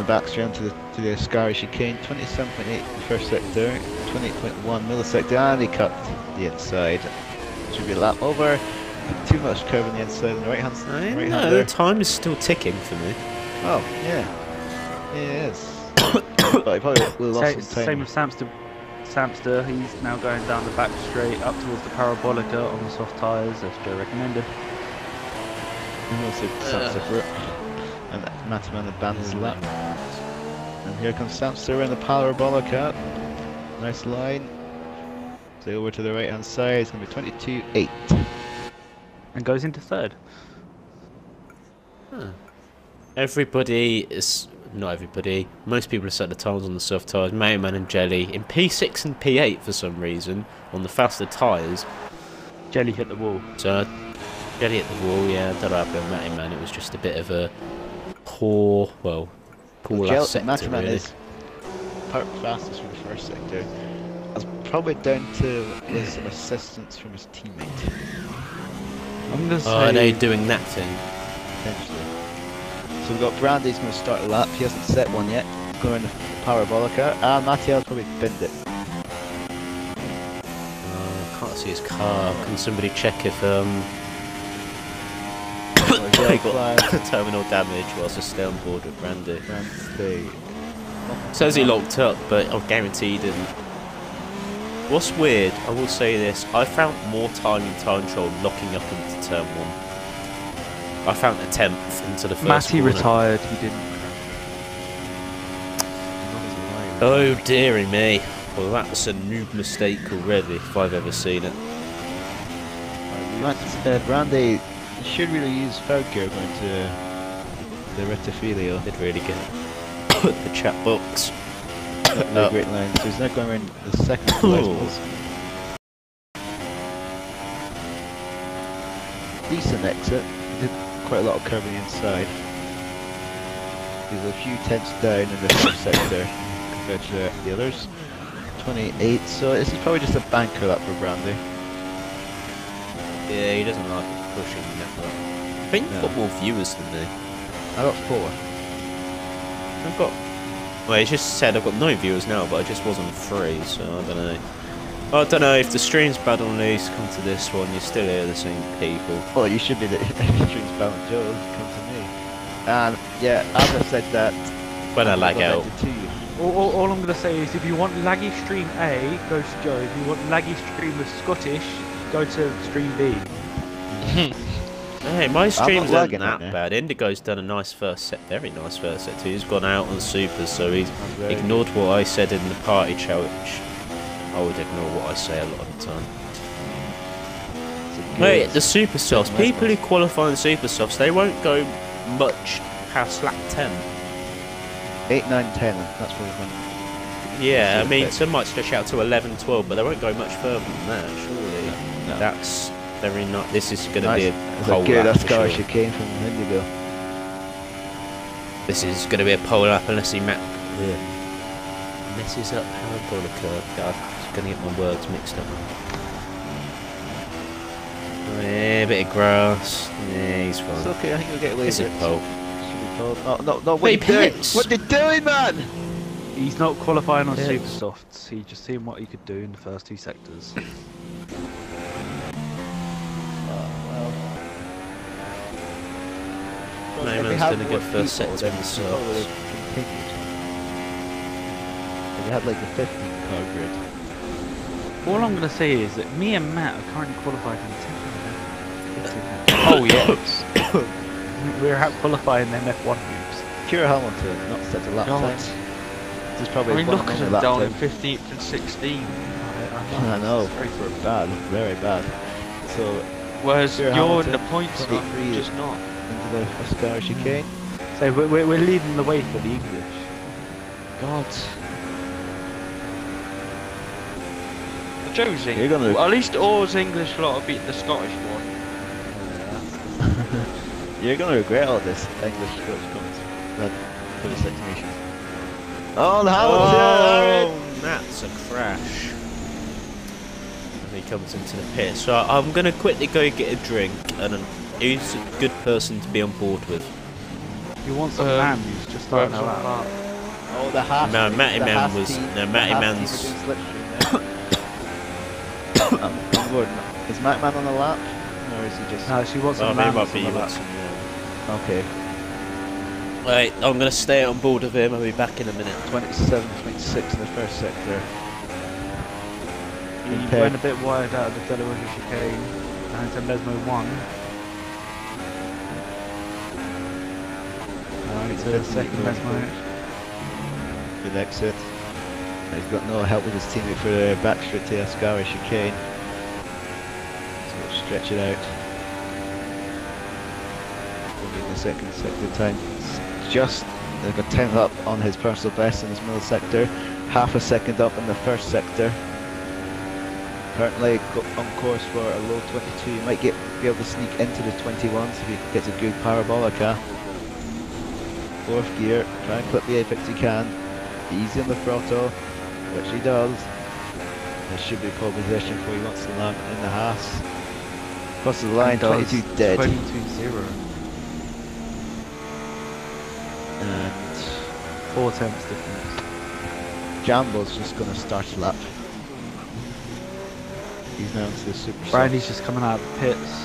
the backstraight to the Sky chicane. 27.8 in the first sector, 28.1 millisector, and he cut the inside. Should be a lap over. Too much curve on the inside on the right hand side. No, the time is still ticking for me. Oh, yeah. It is. But I probably will lost some time. Same with Samster, he's now going down the back straight up towards the Parabolica on the soft tyres, as Joe recommended. And also Samster for it. And Mataman abandons the lap. And here comes Samster around the Parabolica. Nice line. So over to the right hand side, it's going to be 22.8. And goes into third. Huh. Everybody is... Not everybody. Most people are set the times on the soft tyres. Man and Jelly in P6 and P8 for some reason on the faster tyres. Jelly hit the wall. So Jelly hit the wall. Yeah, don't know about Man. It was just a bit of a poor last sector. Really. Is part fastest for the first sector. That's probably down to his assistance from his teammate. I'm gonna say. Are they doing that thing? Potentially. So we've got Brandy's going to start a lap. He hasn't set one yet. He's going around the Parabolica. And Mattiel's probably binned it. Can't see his car. Can somebody check if They got terminal damage whilst I stay on board with Brandy? Brandy. Says he locked up, but I guarantee he didn't. What's weird, I will say this, I found more time in time trial locking up into turn 1. I found a 10th into the first Matty corner. retired, he didn't. Oh dearie me. Well, that's a noob mistake already, if I've ever seen it. Brandy should really use third gear going to the Retifilio. Did really get the chat box. No great line. So he's now going around the second collisions. Decent exit. He did quite a lot of curving inside. He's a few tenths down in the first sector compared to the others. 28, so this is probably just a banker lap for Brandy. Yeah, he doesn't like pushing that much. I think you've got more viewers than me. I got 4. I've got... Well, he just said I've got no viewers now, but I just wasn't free, so I don't know. I don't know, if the stream's bad on these, come to this one, you still hear the same people. Well, you should be the stream's bad on Joe, come to me. And yeah, as I said that... When I lag out. All I'm going to say is if you want laggy stream A, go to Joe. If you want laggy stream with Scottish, go to stream B. Hey, my streams aren't lagging that bad. Indigo's done a nice first set, very nice first set too. He's gone out on supers, so he's ignored what I said in the party chat, which I would ignore what I say a lot of the time. Wait, the super softs, people who qualify in super softs, they won't go much past lap 10. 8, 9, 10, that's what we've done. Yeah, I mean, some might stretch out to 11, 12, but they won't go much further than that, surely. No. That's very not. This is going to be a pole good lap. Scar she came from Indigo. This is going to be a pole lap unless he messes up Parabolica. God, I'm going to get my words mixed up. Yeah, a bit of grass. Yeah, he's fine. It's okay, I think we'll get away with it. It's a pole. No, what are you doing? What are you doing, man? He's not qualifying on super softs. He just seen what he could do in the first 2 sectors. Mayman's going to get first sector in the softs. They had like a 15 car grid. All I'm going to say is that me and Matt are currently qualified in 10th. Oh yes. We're out qualifying them F1 groups. Kira Hamilton not set a lap time. This is probably I mean, look at him down in 15th and 16th. I know, bad, very bad. So, whereas Kira you're Hamilton, in the points, not, 23 just not. into the Oscar chicane. So we're leading the way for the English. God. Joe's You're gonna... Well, at least all's English lot will beat the Scottish one. You're gonna regret all this English Scottish comments. That 36 nation. Oh, the Hamilton! Oh, that's a crash. And he comes into the pit. So I'm going to quickly go get a drink, and he's a good person to be on board with. You want some man who's just starting Works out. on Oh, the Haas. No, Matty the Man Haas was- team, no, the Matty Haas Man's- team are doing slipstream there. I'm bored. Is Matty Man on the lap? Or is he just... No, she wants Well, some he man might on be the with lap. some more. Okay. Wait, I'm gonna stay on board with him. I'll be back in a minute. 27, 26 in the first sector. He Okay. went a bit wide out of the Delaware chicane. Down to Lesmo 1. To the second Lesmo. Good exit. He's got no help with his teammate for the backstreet to Ascari chicane. So we'll stretch it out. In the second sector time. It's just they've got 10th up on his personal best in his middle sector. Half a second up in the first sector. Currently on course for a low 22. You might be able to sneak into the 21s if he gets a good parabolica. Fourth gear, try and clip the apex you can. Easy on the throttle, which he does. There should be pole position before he wants to land in the Haas. Crosses the line, 22 dead. 22-0. And 4 tenths difference. Jambo's just going to start a lap. He's now into the super Brandy's just coming out of the pits.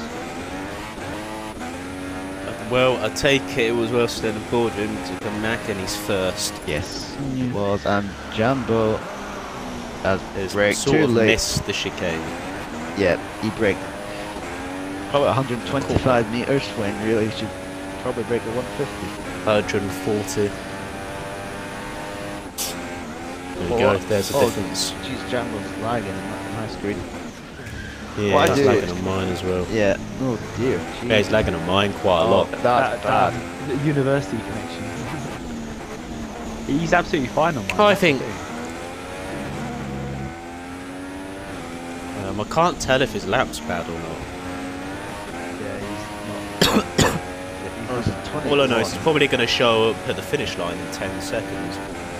Well, I take it was well still in the boardroom to come back and he's first. Yes, he was, and Jambo has Has braked sort too of late. missed the chicane. Yeah, he braked probably 125 meters when really he should probably break the 150. 140. There we Oh, go, there's a oh, difference. Jeez, Jambo's lagging on my screen. Yeah, what I he's do- lagging on mine as well. Yeah, oh dear. Yeah, he's lagging on mine quite a lot. That's bad. The university connection. He's absolutely fine on mine. I think- I can't tell if his lap's bad or not. Yeah, he's not. All I know is he's probably going to show up at the finish line in 10 seconds.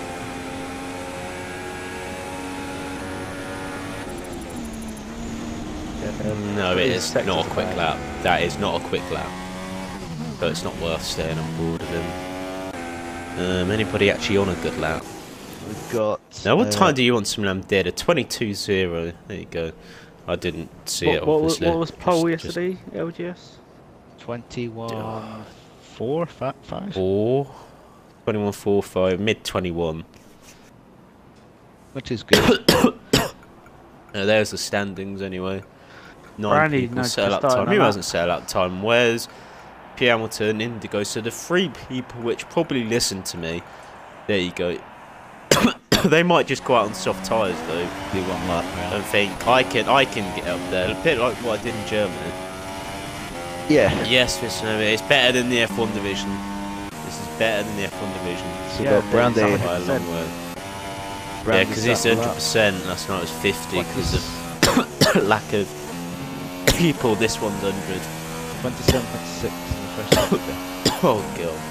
No, it is not a quick lap. That is not a quick lap. But it's not worth staying on board with him. Anybody actually on a good lap? We've got. Now, what time do you want some lamb dead? A 22.0. There you go. I didn't see it, obviously. What was pole Just- yesterday, LGS? 21, 4, 5? 4, 21.45, mid 21. Which is good. There's the standings anyway. 9 Brandy, people no, settle just up starting time. Who on hasn't settled up time? Where's P. Hamilton, Indigo? So the 3 people which probably listen to me, there you go. They might just go out on soft tyres though. Do one lap. And think I can get up there. A bit like what I did in Germany. Yeah. Yes, it's better than the F1 division. This is better than the F1 division. So Yeah, got Brandy. yeah, By a long way. Yeah, Brandy because he's settled up. 100%. Last night was 50 because of lack of people. This one's 100. 27.6 in the first sector. Oh god.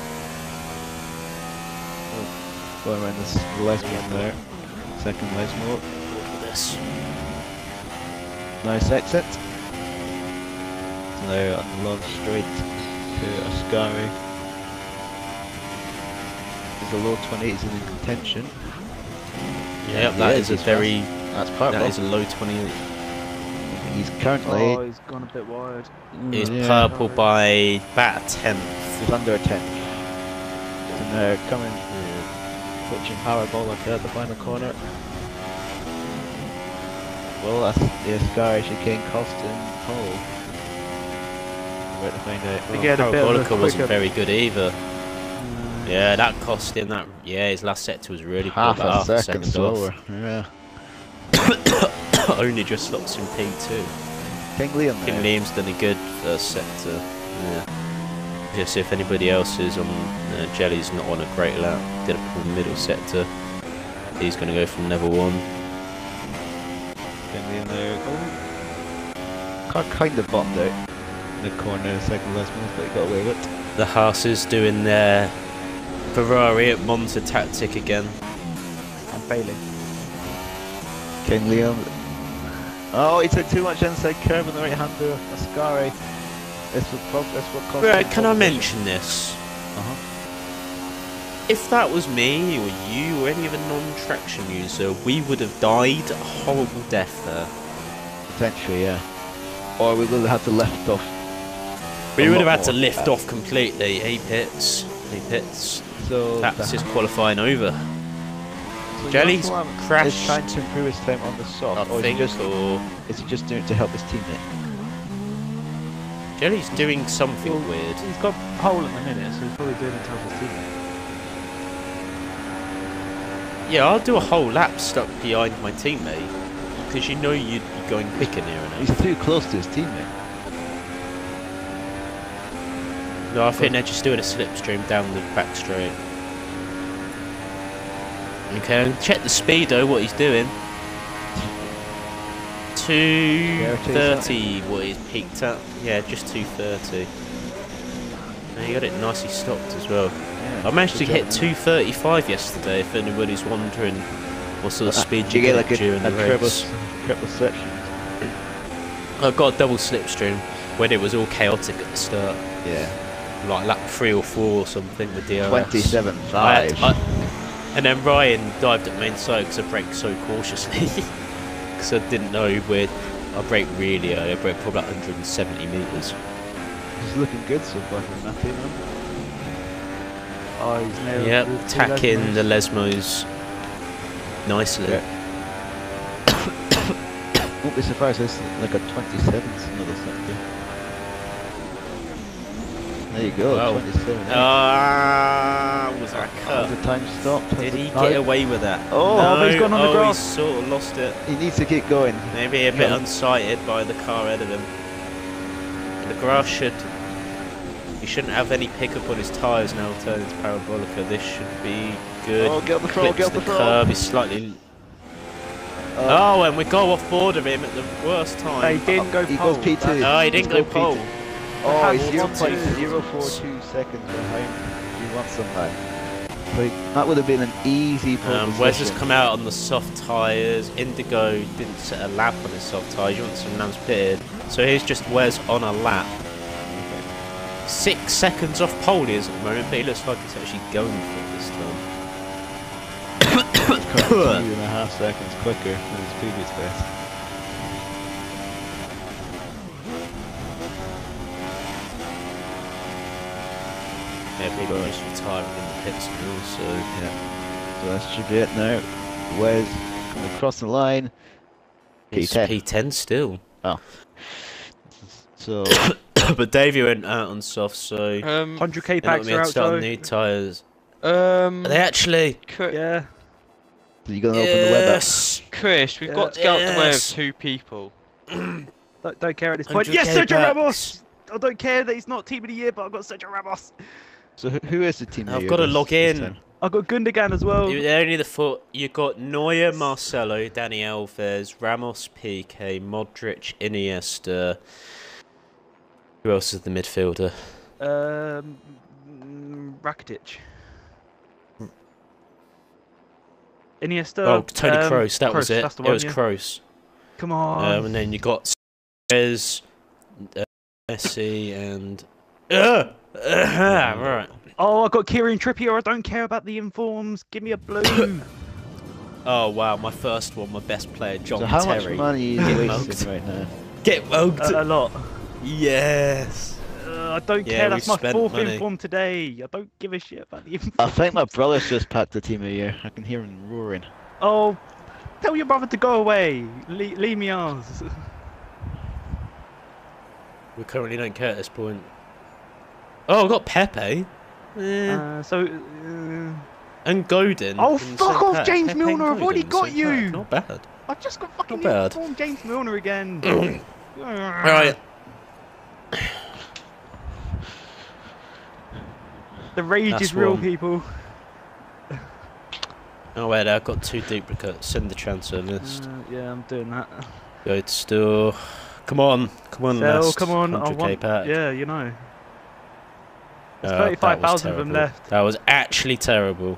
Going around this Lesmo there. Second Lesmo. Look at this. Nice exit. So now launch straight to Ascari. There's a low 20s in contention. Yep, that is a he's very. That's part That is a low 20. He's currently Oh, he's gone a bit wide. It's yeah. purple by about a 10th. he's under a 10. And they're coming, pitching parabolic at the final corner. Well, that's the Ascari chicane costing pole. Where to find out. They get a bit of a Parabolica wasn't quicker- very good either. Yeah, that cost him that. Yeah, his last sector was really poor. half about a second off. slower. Yeah. Only just stops in P2. King Liam King there. Liam's done a good first sector. Yeah. Just if anybody else is on Jelly's not on a great lap, did a poor middle sector. He's going to go from level 1. King Liam there. Car kind of bombed out in the corner, second last move, but he got away with it. The Haas is doing their Ferrari at Monza tactic again. And failing. King Liam. Oh, he took too much inside curve on the right hander. Ascari. This what cost Right, him can I pole position. mention this? if that was me or you or any other non-traction user, we would have died a horrible death there. Potentially, yeah. Or we would have had to left off. We a would have lot had to more. lift off completely. A pits. So That's his qualifying over. so Jelly's Is crashed, trying to improve his time on the soft, I or think, or is he just doing it to help his teammate? Jelly's doing something Well, weird. He's got pole at the minute, so he's probably doing it to help his team. Yeah, I'll do a whole lap stuck behind my teammate because you know you'd be going quicker near enough. He's too close to his teammate. No, I think they're just doing a slipstream down the back straight. Okay, check the speed though, what he's doing. 230, what he's peaked at. Yeah, just 230. And he got it nicely stopped as well. Yeah, I managed to good hit job. 235 yesterday, if anybody's wondering what sort of speed you get get like during the race. triple section. I got a double slipstream when it was all chaotic at the start. Yeah. Like lap 3 or 4 or something with DRS. 27.5. And then Ryan dived at main side because I braked so cautiously. Because I didn't know where I braked really early. I braked probably like 170 metres. He's looking good so far from Matthew, man. Oh, he's nailed Yep, the two tacking the Lesmos. Lesmos nicely. Yeah. Won't be surprised if it's like a 27th another something. There you go, Wow. 27. Was that a Has cut? the time stopped? Did he No. get away with that? Oh, no, but he's gone on the he grass. sort of lost it. He needs to keep going. Maybe a bit unsighted by the car ahead of him. The grass should... He shouldn't have any pickup on his tyres now turning to Parabolica. This should be good. Oh, get on the throttle, Clips get on the the throttle. curb, he's slightly... Oh, and we go off board of him at the worst time. He didn't go He pole. goes P2. Oh, he didn't go P2. pole. Oh, he's Hamilton 0.042 seconds behind. He wants some time. So that would have been an easy pole Wes has position. come out on the soft tyres. Indigo didn't set a lap on his soft tyres. You want some laps pitted. So here's just Wes on a lap. 6 seconds off pole he is at the moment, but he looks like he's actually going for it this time. 2.5 seconds quicker than his previous best. Yeah, people are just retiring in the pits and all, so... Yeah. So that should be it now. Wes coming across the line. It's P10. P10 still. Oh. So But Davey went out on soft, so... 100k they're not packs going are to out, start so new tyres. Are they actually? yeah. you're gonna open the web app. Yes! Chris, we've Yeah. got to get out the way of Yes. 2 people. Don't care at this point. 100K Yes, Sergio packs. Ramos! I don't care that he's not team of the year, but I've got Sergio Ramos. So who is the team? I've leader got to this- log this in. time? I've got Gundogan as well. They're only the foot. You got Neuer, Marcelo, Dani Alves, Ramos, PK, Modric, Iniesta. Who else is the midfielder? Rakitic. Iniesta. Oh, Tony Kroos. That was it. That's the It one, was yeah. Kroos. Come on. And then you got Suarez, Messi, and right. Oh, I got Kieran Trippier. I don't care about the informs. Give me a blue. Oh wow, my first one, my best player, John So how much Terry. money Get are you mugged. wasting right now? Get mugged. A lot. Yes. I don't Yeah, care. That's we've my spent fourth money. inform today. I don't give a shit about the inform. I think my brother's just packed the team of the year. I can hear him roaring. Oh, tell your brother to go away. Leave me out. We currently don't care at this point. Oh, I've got Pepe. And Godin. Oh, in the fuck same off, pack. James Pepe Milner, and I've already Godin in the got same you. pack. Not bad. I just got fucking Not bad. informed James Milner again. Right. The rage That's is real, one. people. Oh wait, I've got 2 duplicates. Send the transfer list. Yeah, I'm doing that. Go to store. Come on, Sell, last come on. I 100k want. pack. Yeah, you know. There's That was 35,000 of them terrible. left. That was actually terrible.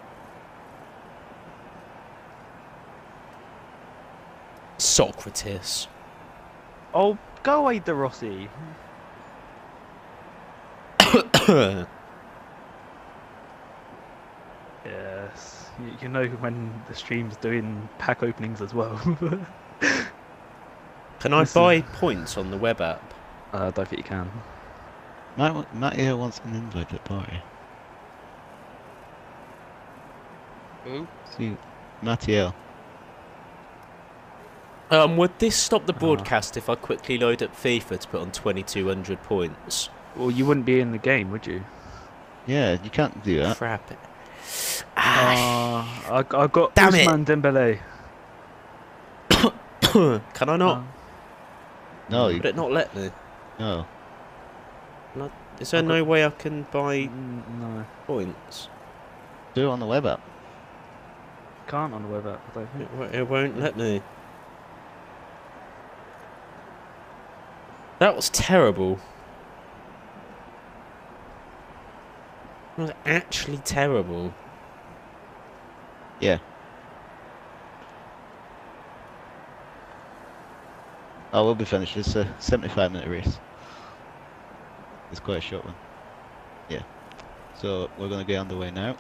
Socrates. Oh, go away, De Rossi. Yes. You know when the stream's doing pack openings as well. Can I This is- buy points on the web app? I don't think you can. Matt here wants an invite at party. Who? See, Mattiel. Would this stop the broadcast if I quickly load up FIFA to put on 2,200 points? Well, you wouldn't be in the game, would you? Yeah, you can't do that. Crap it. I got Damn it. Ousmane Dembele. Can I not? No, you, Would it not let me? no. Is there no way I can buy No, points? Do it on the web app. can't on the web app. I don't think. It won't let me. That was terrible. It was actually terrible. Yeah. Oh, we'll be finished. It's a 75-minute race. It's quite a short one. Yeah. So we're going to get underway now.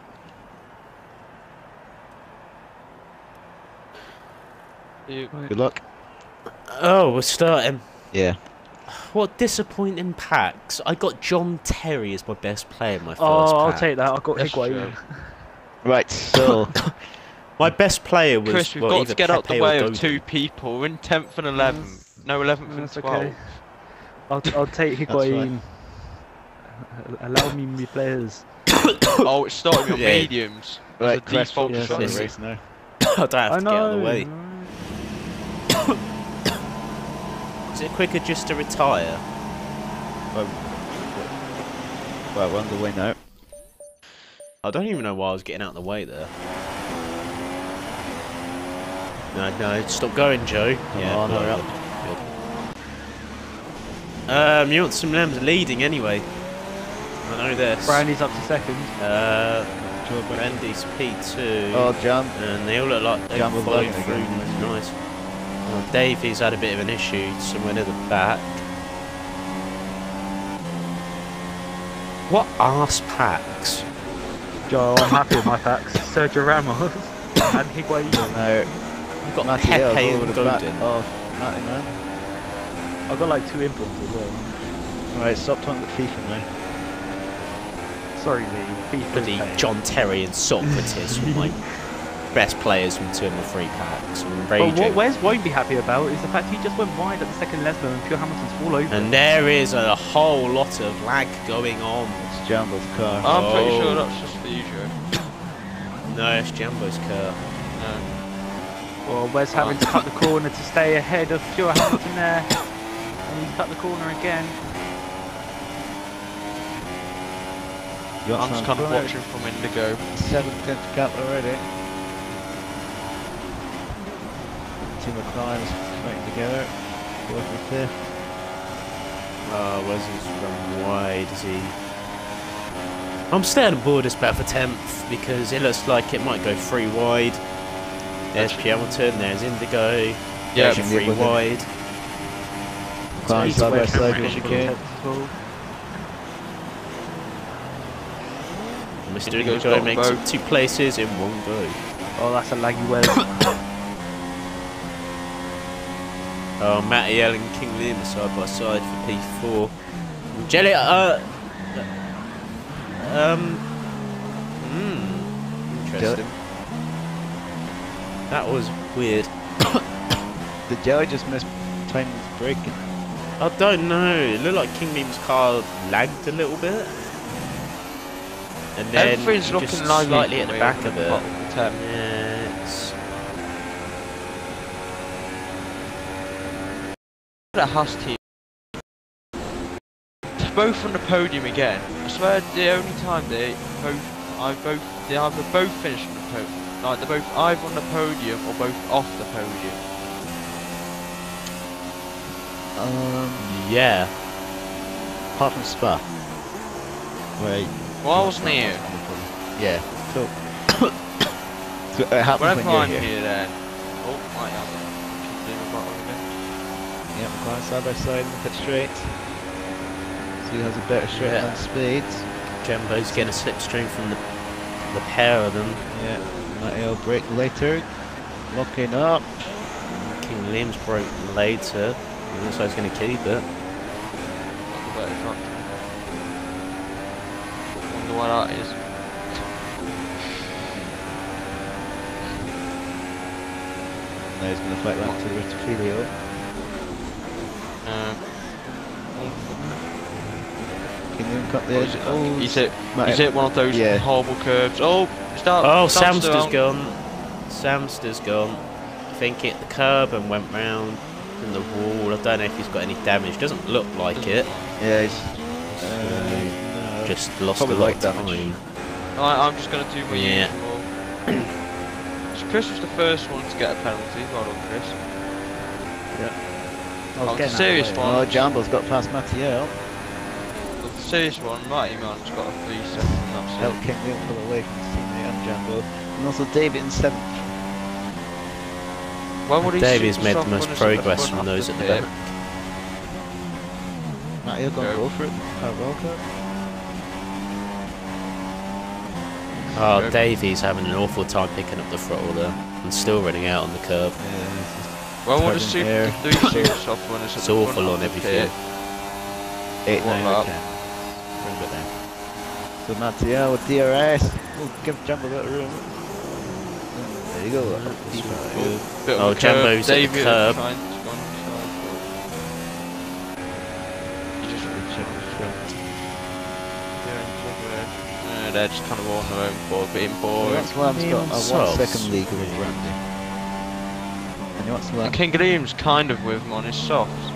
Good luck. Oh, we're starting. Yeah. What disappointing packs. I got John Terry as my best player in my first I'll pack. take that. I got That's Higuain. Right, so My best player was Chris, we've well, got either to get out the Pepe or way of Godin. 2 people. We're in 10th and 11th. No, 11th and That's 12th. okay. I'll take Higuain. Allow me my players. Oh, it's starting on Yeah. mediums. right, The crash default focus on the shot. race now. I don't have I to know. get out of the way. Is it quicker just to retire? Well, we're underway now. I don't even know why I was getting out of the way there. No, stop going, Joe. on, hurry up. Good. You want some lambs leading anyway. I know this. Brandy's up to second. Randy's P2. Oh, Jam. And they all look like they're Jam with following Logan through. again. Nice. Well, Davey's had a bit of an issue somewhere near the back. What arse packs? Joe, I'm happy with my packs. Sergio Ramos and Higuain. Now, You've got Matty Pepe over and the back Godin. of Matty, man. I've got like 2 imports as well. Right, stop talking about FIFA now. Sorry, Lee. Bloody John Terry and Socrates were my best players from 2 of my 3 packs. I'm But raging. what Wes won't be happy about is the fact he just went wide at the second Lesnar and Pure Hamilton's all over. And there is a whole lot of lag going on. It's Jambo's car. I'm pretty Oh. sure that's just the usual. No, it's Jambo's car. No. Well, Wes having to cut the corner to stay ahead of Pure Hamilton there. And he's cut the corner again. I'm just kind of watching from Indigo. 7th gap already. Team of Crimes fighting together. 4th and 5th. Oh, Wesley's run wide, is he? I'm staying on board this battle for 10th because it looks like it might go 3 wide. There's Hamilton, there's Indigo, Yeah, there's your 3 with him. wide. Climb he's side by away from side Rich as you King. can. Mr. Indigo's Indigo got makes both. it 2 places in 1 go. Oh, that's a laggy Wes. Oh, Matty L and King Liam are side by side for P4. Jelly, interesting. That was weird. Did Jelly just miss time braking? I don't know. It looked like King Liam's car lagged a little bit. And then Everything's just looking lively slightly for at the me back on of the it. bottom of the 10. Yeah, it's... That Haas team. They're both on the podium again. I swear the only time they either both finish on the podium. Like they're both either on the podium or both off the podium. Yeah. Apart from Spa. Where Well, I wasn't here. yeah, so, so it happens Whenever when I'm you're here. here then. Oh, I am. Keep doing my bottom again. Yeah, McLaren side by side in the pit straight. So he has a better straight Yeah. line speed. Jumbo's getting a slipstream from the the pair of them. Yeah, Matty break later. Locking up. King Liam's broke later. He looks like he's going to keep it. Wonder what that is. Now he's going to fight back to the Rettifilio. King Liam cut the edge. Oh, he's hit one of those horrible curves. Oh, Samster's gone. Samster's gone. I think hit the curb and went round in the wall. I don't know if he's got any damage. Doesn't look like it. Yeah, he's just lost probably a lot like of damage. time. I'm just going to do my usual. So Chris was the first one to get a penalty. Well done, Chris. Yeah. The serious one. Oh, Jambo's got past Mattiel. The serious one, Mighty Man's got a 3 second. That's Help King Liam pull away from his teammate and Jambo. And also David in 7th. Davies made the most progress from those at the back. Mattiel going to go for it. Parabolica. Oh, Davies having an awful time picking up the throttle there and still running out on the curb. Well, what does do soft one? It's awful on everything. 8, 9, okay. Bring it down. So Mattiel with DRS. Oh, give Jambo a bit of room. There you go. Oh, Jambo's at the curb. They're just kind of on their own board, being bored. That's why I've got a 1 second league with Randy. And you want to and King Liam's kind of with him on his softs.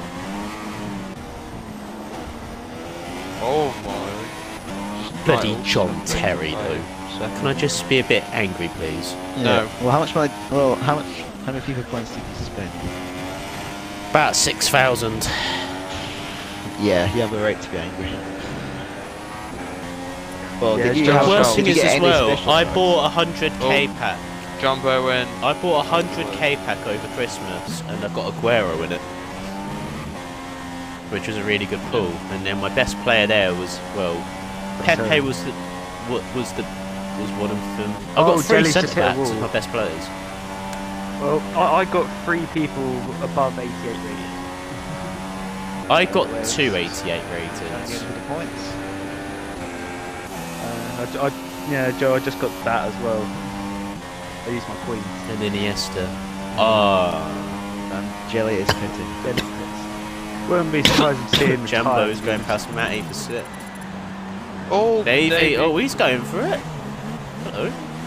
Oh my. Bloody John Terry though. Can I just be a bit angry, please? Yeah. No. Well, how many FIFA points did you spend? About 6,000. Yeah, you have a right to be angry. Well, Yeah, did you the have, worst did thing you is get as any well, special I points? bought a 100k pack. Jumbo win. I bought a 100k pack over Christmas and I got Aguero in it, which was a really good pull. And then my best player there was, well, Pepe was one of them. I got 3 centre backs as my best players. Well, I got 3 people above 88 rating. I got 2 88 ratings. For the points. Joe, I just got that as well. I used my coins. And Iniesta. Ah. And Jelly is fitting. Wouldn't be surprised to see him. Jumbo's going past Matty for 6. Oh, Davey. Oh, he's going for it. Hello.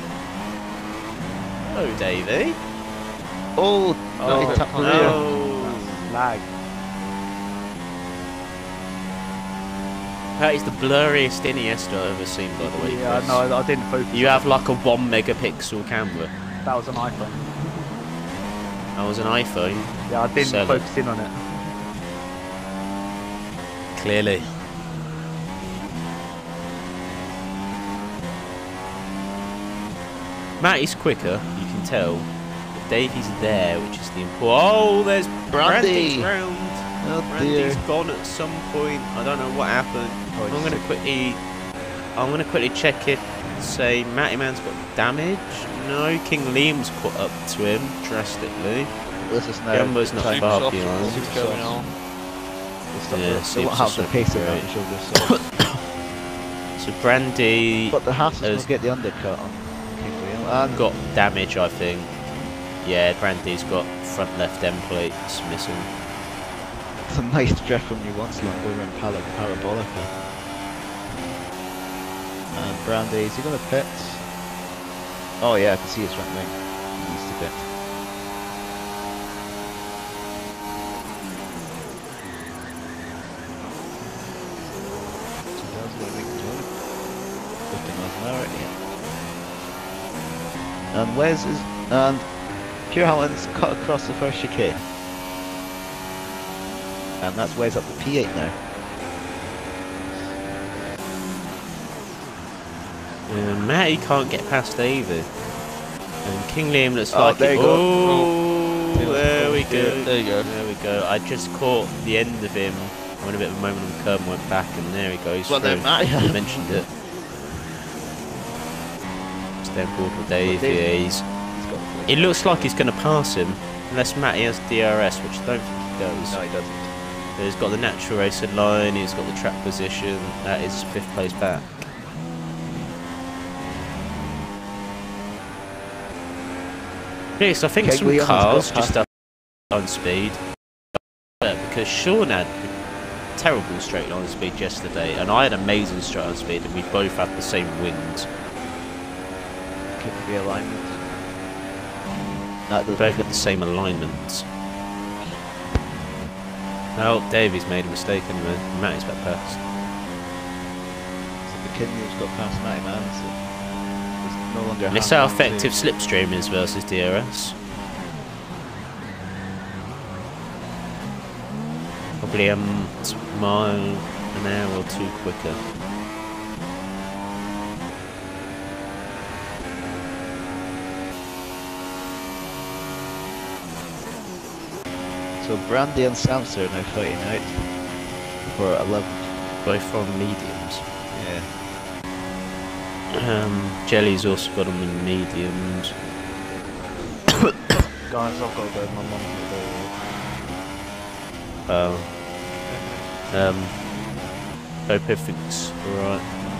Hello, Davey. Oh, Oh, he tapped the rear. No. Lag. That is the blurriest Iniesta I've ever seen, by the way. Yeah, Chris. no, I didn't focus. You have like a 1 megapixel camera. That was an iPhone. That was an iPhone. Yeah, I didn't Sell it. focus in on it. Clearly. Matty's quicker, you can tell. But Davey's there, which is the important. Oh, there's Brandy. Brandy's round. Oh Brandy's dear. gone at some point. I don't know what happened. I'm gonna quickly check if, say, Matty Man's got damage. No, King Liam's caught up to him drastically. This is now. Jumbo's not time far to behind. Super going soft. on. Stop Yeah, it. They super won't have the soft, pace of great. that to show this. So Brandy But the Haas has will get the undercut on King Liam. And got damage, I think. Yeah, Brandy's got front left end plates missing. it's a nice drift from you once long over in Parabolica. And Brandy, is he going to pit? Oh yeah, I can see his front wing. He needs to pit. And Wes is and Pure Holland's cut across the first chicane. And that's Wes up to P8 now. Matty can't get past either. And King Liam looks Oh, like there you go. Oh, there we go. There you go. There we go. I just caught the end of him. I went a bit of a moment on the curb and went back, and there he goes. Well, through. then Matty I mentioned it. staying board with Davies. He's got the It looks like he's going to pass him, unless Matty has DRS, which I don't think he does. No, he doesn't. But he's got the natural racing line, he's got the track position, that is 5th place back. Yes, I think Okay, some Williams cars got just up on speed. Because Sean had terrible straight line speed yesterday, and I had amazing straight line speed, and we both had the same wind. Could be alignment. That We both had the same alignment. No, Davies made a mistake anyway. Matty's back past. So McKinley's got past Matty, man. So there's no longer. Let's see how effective slipstream is versus DRS. Probably a mile an hour or two quicker. So Brandy and Samsa are now fighting out for 11th. Both from mediums. Yeah. Jelly's also got them in mediums. Guys, I've got to go. My mum's Hope everything's alright.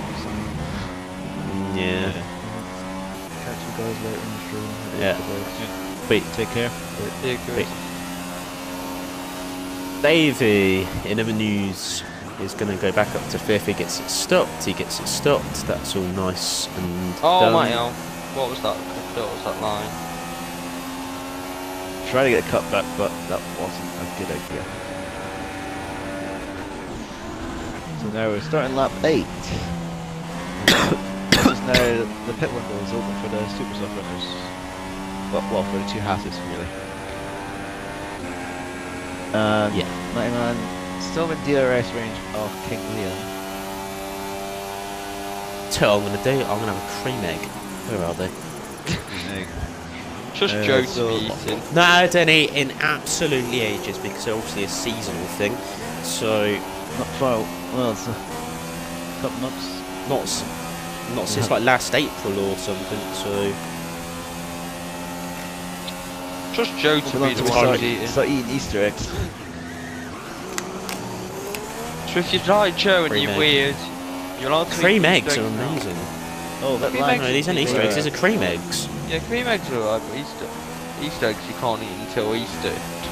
Yeah. Catch you guys later on the stream. Yeah. Wait, Take care. Yeah, good. wait. Davey, in other news, is going to go back up to 5th. He gets it stopped. That's all nice and Oh done. my hell. What was that? What was that line? Try to get a cut back, but that wasn't a good idea. So now we're starting lap 8. Because now the pit window is open for the super soft runners. Well, for the two Hasses, really. Yeah. My man still in DRS range of King Leon. So I'm going to do. I'm going to have a cream egg. Where are they? Just Uh, Joe to so- be eating. No, I don't eat in absolutely ages because they're obviously a seasonal thing. So Not far. Well, it's a couple months. not since like last April or something. So Just Joe to be the one who's eating. start eating Easter eggs. So if you die Joe and Cream you're egg. weird, you're allowed to cream eat eggs Easter are eggs now. amazing. Oh, that Cream line. eggs No, these aren't Easter eggs. These are cream eggs. Yeah, cream eggs are alright, but Easter eggs you can't eat until Easter.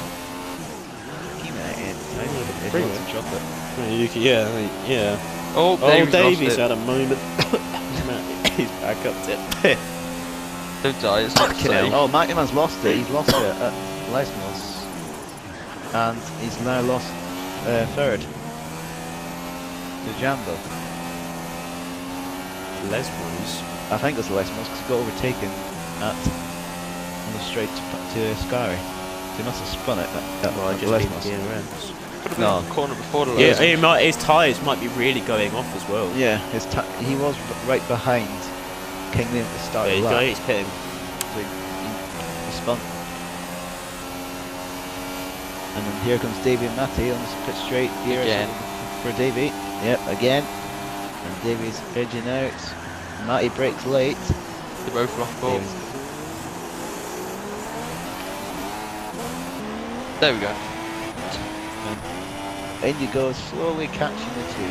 Cream egg. Chocolate. Yeah. Oh, Oh, Davies Davies lost it. had a moment. He's back up to 5th. Don't die, it's not Fucking hell. safe. Oh, Mattyman's lost it. He's lost it at Lesmos. And he's now lost 3rd. To Jambo. Lesmos. I think it's Lesmos because he got overtaken on the straight to Scary. So he must have spun it at Well, I just Lesmos. need DRS. Could have been No. the corner before the Yeah, last. his tyres might be really going off as well. Yeah, he was right behind King Liam at the start Yeah, of the lap. he's pitting. So he spun. And then here comes Davey and Matty on the pit straight. Here Again. for Davey. Yep, again. And Davey's edging out. Matty brakes late. They both lost ball. Davey's- There we go. In you go, slowly catching the two.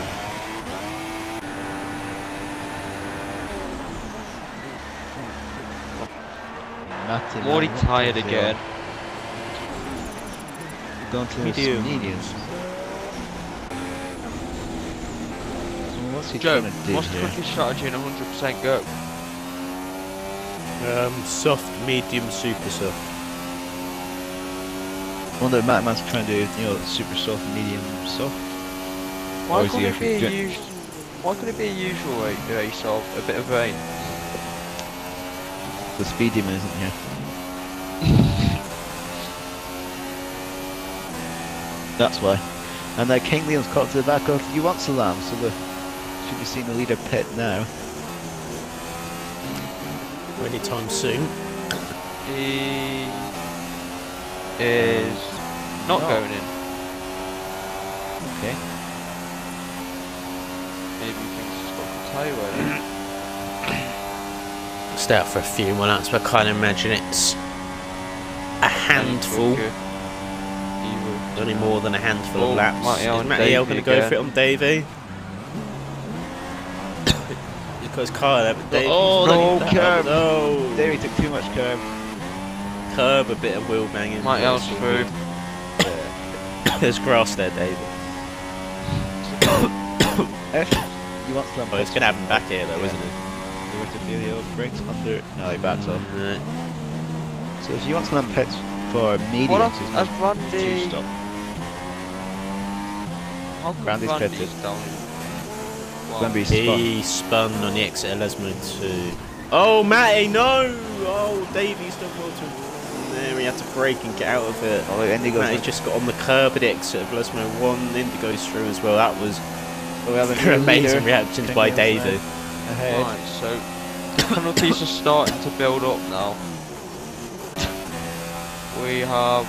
Matty I'm already now, tired what again. Going to Mediums. mediums. So what's he Joe, trying to do what's the here? quickest strategy in 100% go? Soft, medium, super soft. I wonder if Matman's trying to do, super soft, medium, soft. Or Why is he couldn't it be a actually Why could it be a usual race of a bit of rain? The speed demon isn't here. That's why. And now King Leon's caught to the back of You Want Salam, so we should be seeing the leader pit now. Anytime soon. He is not No. going in. Okay. Maybe he thinks he's got the tyre wear. stay out for a few more laps, but I can't imagine it's a handful. Only more than a handful of laps. Is Matty L going to go for it on Davey? Because Kyle, but Davey. Oh, no, curb. No. Davey took too much curb. Curb, a bit of wheel banging. Matty L's through. There's grass there, Davey. You want some? Oh, it's going to have him back here though, isn't it? Filio breaks under. No, he backs off. Right. So if you want some pits for mediums, What he's has not Randy? two stop. How come Randy's Randy's pitted. down? Remember He spun on the exit at Lesmo 2. Oh, Matty, no! Oh, Davey's done well to. There, he had to brake and get out of it. Oh, Indigo's Matty just got on the curb at the exit of Lesmo 1. Indigo's through as well. That was amazing reactions by Davey. Ahead. Right, so penalties are starting to build up now. We have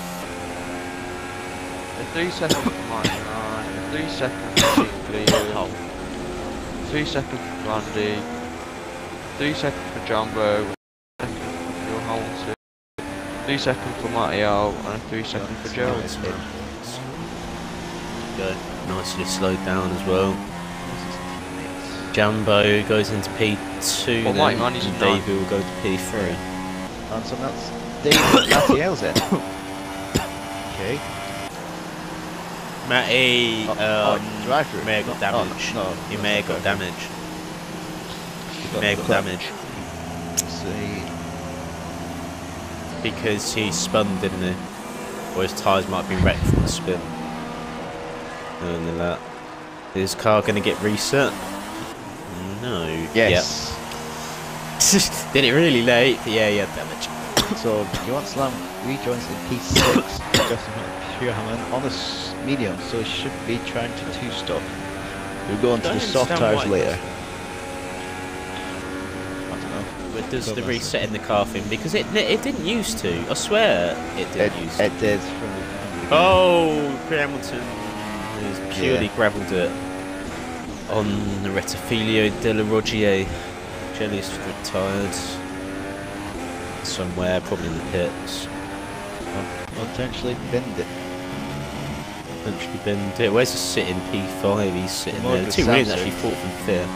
a 3 second for Mike, a 3 second for Leo, 3 seconds for Randy, 3 seconds for Jumbo, 3 seconds for Phil Hamilton, 3 seconds for Matty L, and 3 seconds for Joe. Go. Nicely slowed down as well. Jumbo goes into P2, Well, then, Randy's and in Davey will go to P3. And so that's Davey. Matty L's in. Okay. Matty drive through. may have got damage. He may have got damage. He may have got damage. See. Because he spun, didn't he? Or his tyres might have been wrecked from the spin. And then that. Is his car going to get reset? No. Yes. Yep. Did it really late? But yeah, he had damage. So Johan Slam rejoins in P6. Justin Hammond on the medium, so he should be trying to two-stop. We'll go on to the soft tyres later. I don't know. But does the reset in the car thing? Because it didn't used to. I swear it didn't used to. It did from the beginning. Oh, Hamilton has purely gravelled it on the Rettifilio de la Rogier. Jelly's retired somewhere, probably in the pits. Potentially bend it. Potentially bend it. Where's the sitting P5? He's sitting there. The two wins actually 4th and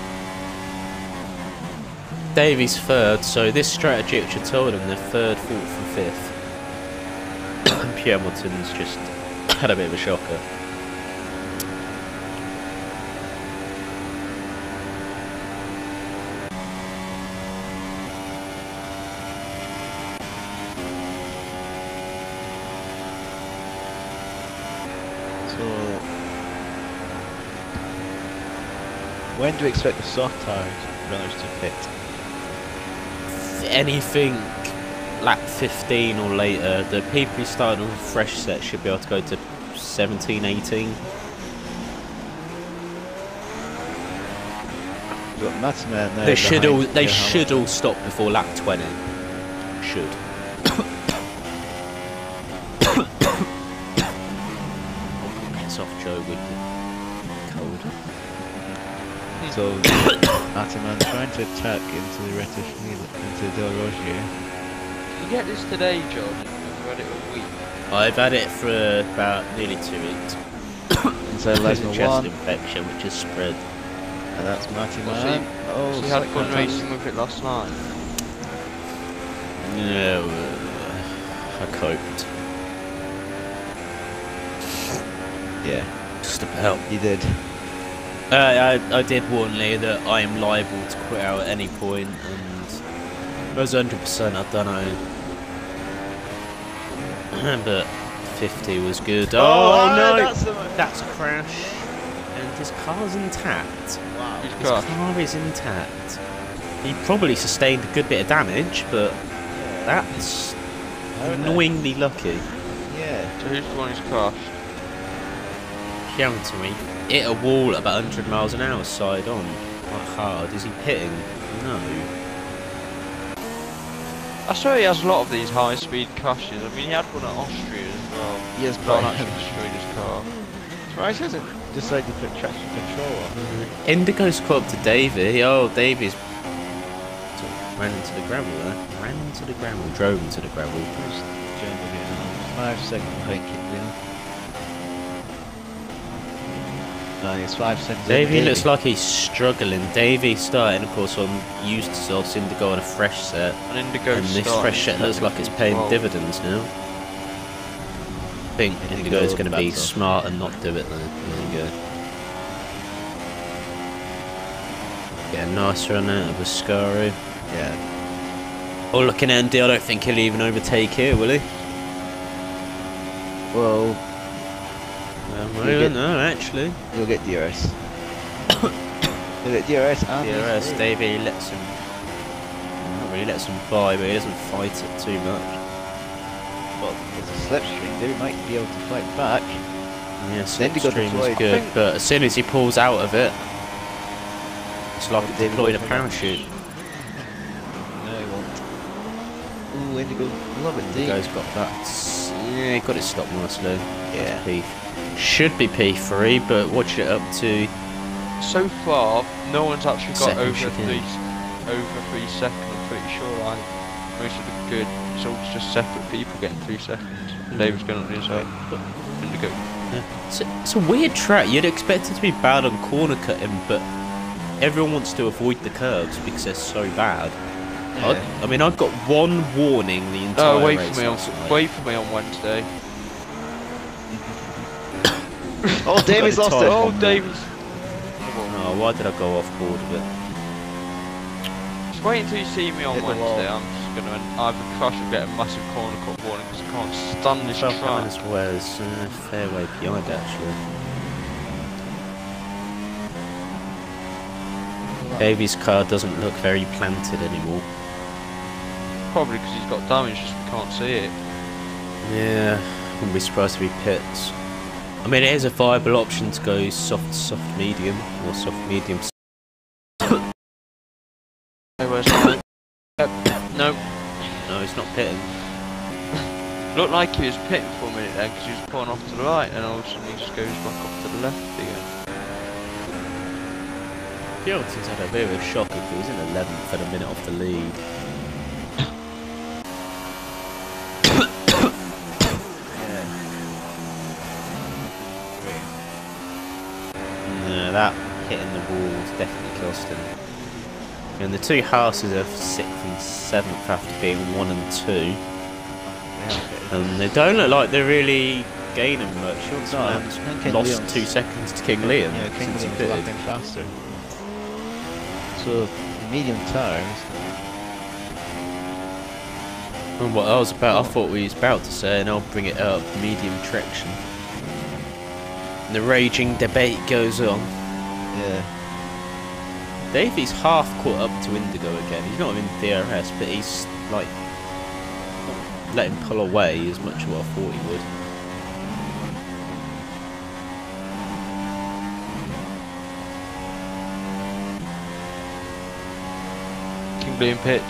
5th. Davey's 3rd, so this strategy which I told him, they're 3rd, 4th and 5th. Pierre Hamilton's just had a bit of a shocker. When do we expect the soft tyres runners to pit? Anything lap 15 or later. The people who started on a fresh set should be able to go to 17, 18. We've got Matsman there. They should all stop before lap 20. Should. It's off Joe with the cold. So Ataman trying to attack into the into Del Rogier. Did you get this today, John? You've had it all week. I've had it for about nearly 2 weeks. Inside There's a Lesnar chest 1, infection which has spread. and that's Matty Was Man. Oh, So you had fun second racing with it last night. No, I coped. Yeah, Just about. you did. I did warn Lee that I am liable to quit out at any point, and if I was 100%, I don't know. But 50 was good. Oh, no! That's a crash. And his car's intact. Wow. His car is intact. He probably sustained a good bit of damage, but that's annoyingly lucky. Yeah. So who's the one who's crashed? Young to me. Hit a wall at about 100 miles an hour side on. Quite hard. Is he pitting? No. I swear he has a lot of these high speed crashes. I mean, he had one at Austria as well. Yes, Brown but actually destroyed his car. Rice hasn't decided to put traction control on. Indigo's caught up to Davey. Oh, Davey's Ran into the gravel there. Ran into the gravel. Drove into the gravel. Just generally 5 seconds behind Kingley. No, it's 5 seconds. Davey looks like he's struggling. Davey starting, of course, on used to sort of Indigo on a fresh set. And Indigo And this fresh set looks like it's paying dividends now. I think Indigo's going to be smart and not do it though. There you go. Get a nice run out of Ascari. Yeah. Oh, looking at Andy, I don't think he'll even overtake here, will he? Well, I don't know, actually. you'll get DRS. You'll get DRS and DRS, Davey lets him. Not really lets him by, but he doesn't fight it too much. Well, there's a slipstream. They might be able to fight back. Yeah, Indigo slipstream is deployed. good, but as soon as he pulls out of it, it's like he deployed a parachute. No, he won't. Ooh, Indigo, a little bit deep. Indigo's got that. Yeah, he got it stopped nicely. Yeah. P. Should be P3, but watch it up to. So far, no one's actually got Second over chicane. 3 seconds. I'm pretty sure. Like most of the good, it's all just separate people getting 3 seconds. David's going on the inside. Indigo. Yeah. It's a weird track. You'd expect it to be bad on corner cutting, but everyone wants to avoid the curves because they're so bad. Yeah. I mean, I've got one warning the entire Wait race for me on last night. wait for me on Wednesday. Oh, David's lost it. Oh, David's. Oh, why did I go off board with it? Just wait until you see me on Hit the Wednesday. wall. I'm just gonna either crash or get a massive corner cut warning because I can't stand this Coming track. as well as fair way behind actually. Davey's car doesn't look very planted anymore. Probably because he's got damage, just we can't see it. Yeah, wouldn't be surprised if he pits. I mean, it is a viable option to go soft medium or soft medium. Hey, where's the No, No, he's not pitting. looked like he was pitting for a minute then because he was pulling off to the right, and all of a sudden he just goes back off to the left again. Puritan's had a bit of a shock if he was in 11th and a minute off the lead. No, that hitting the walls definitely cost him. And the two houses are 6th and 7th after being 1 and 2. And they don't look like they're really gaining much. King Lost Leon's- 2 seconds to King Liam Yeah, King since he Leon's pitted. lapping faster. So, medium tires. And what I was about, I thought we was about to say, and I'll bring it up, medium traction. And the raging debate goes on. Yeah. Davey's half caught up to Indigo again. He's not in DRS, but he's like not let him pull away as much as what I thought he would. King Liam pit,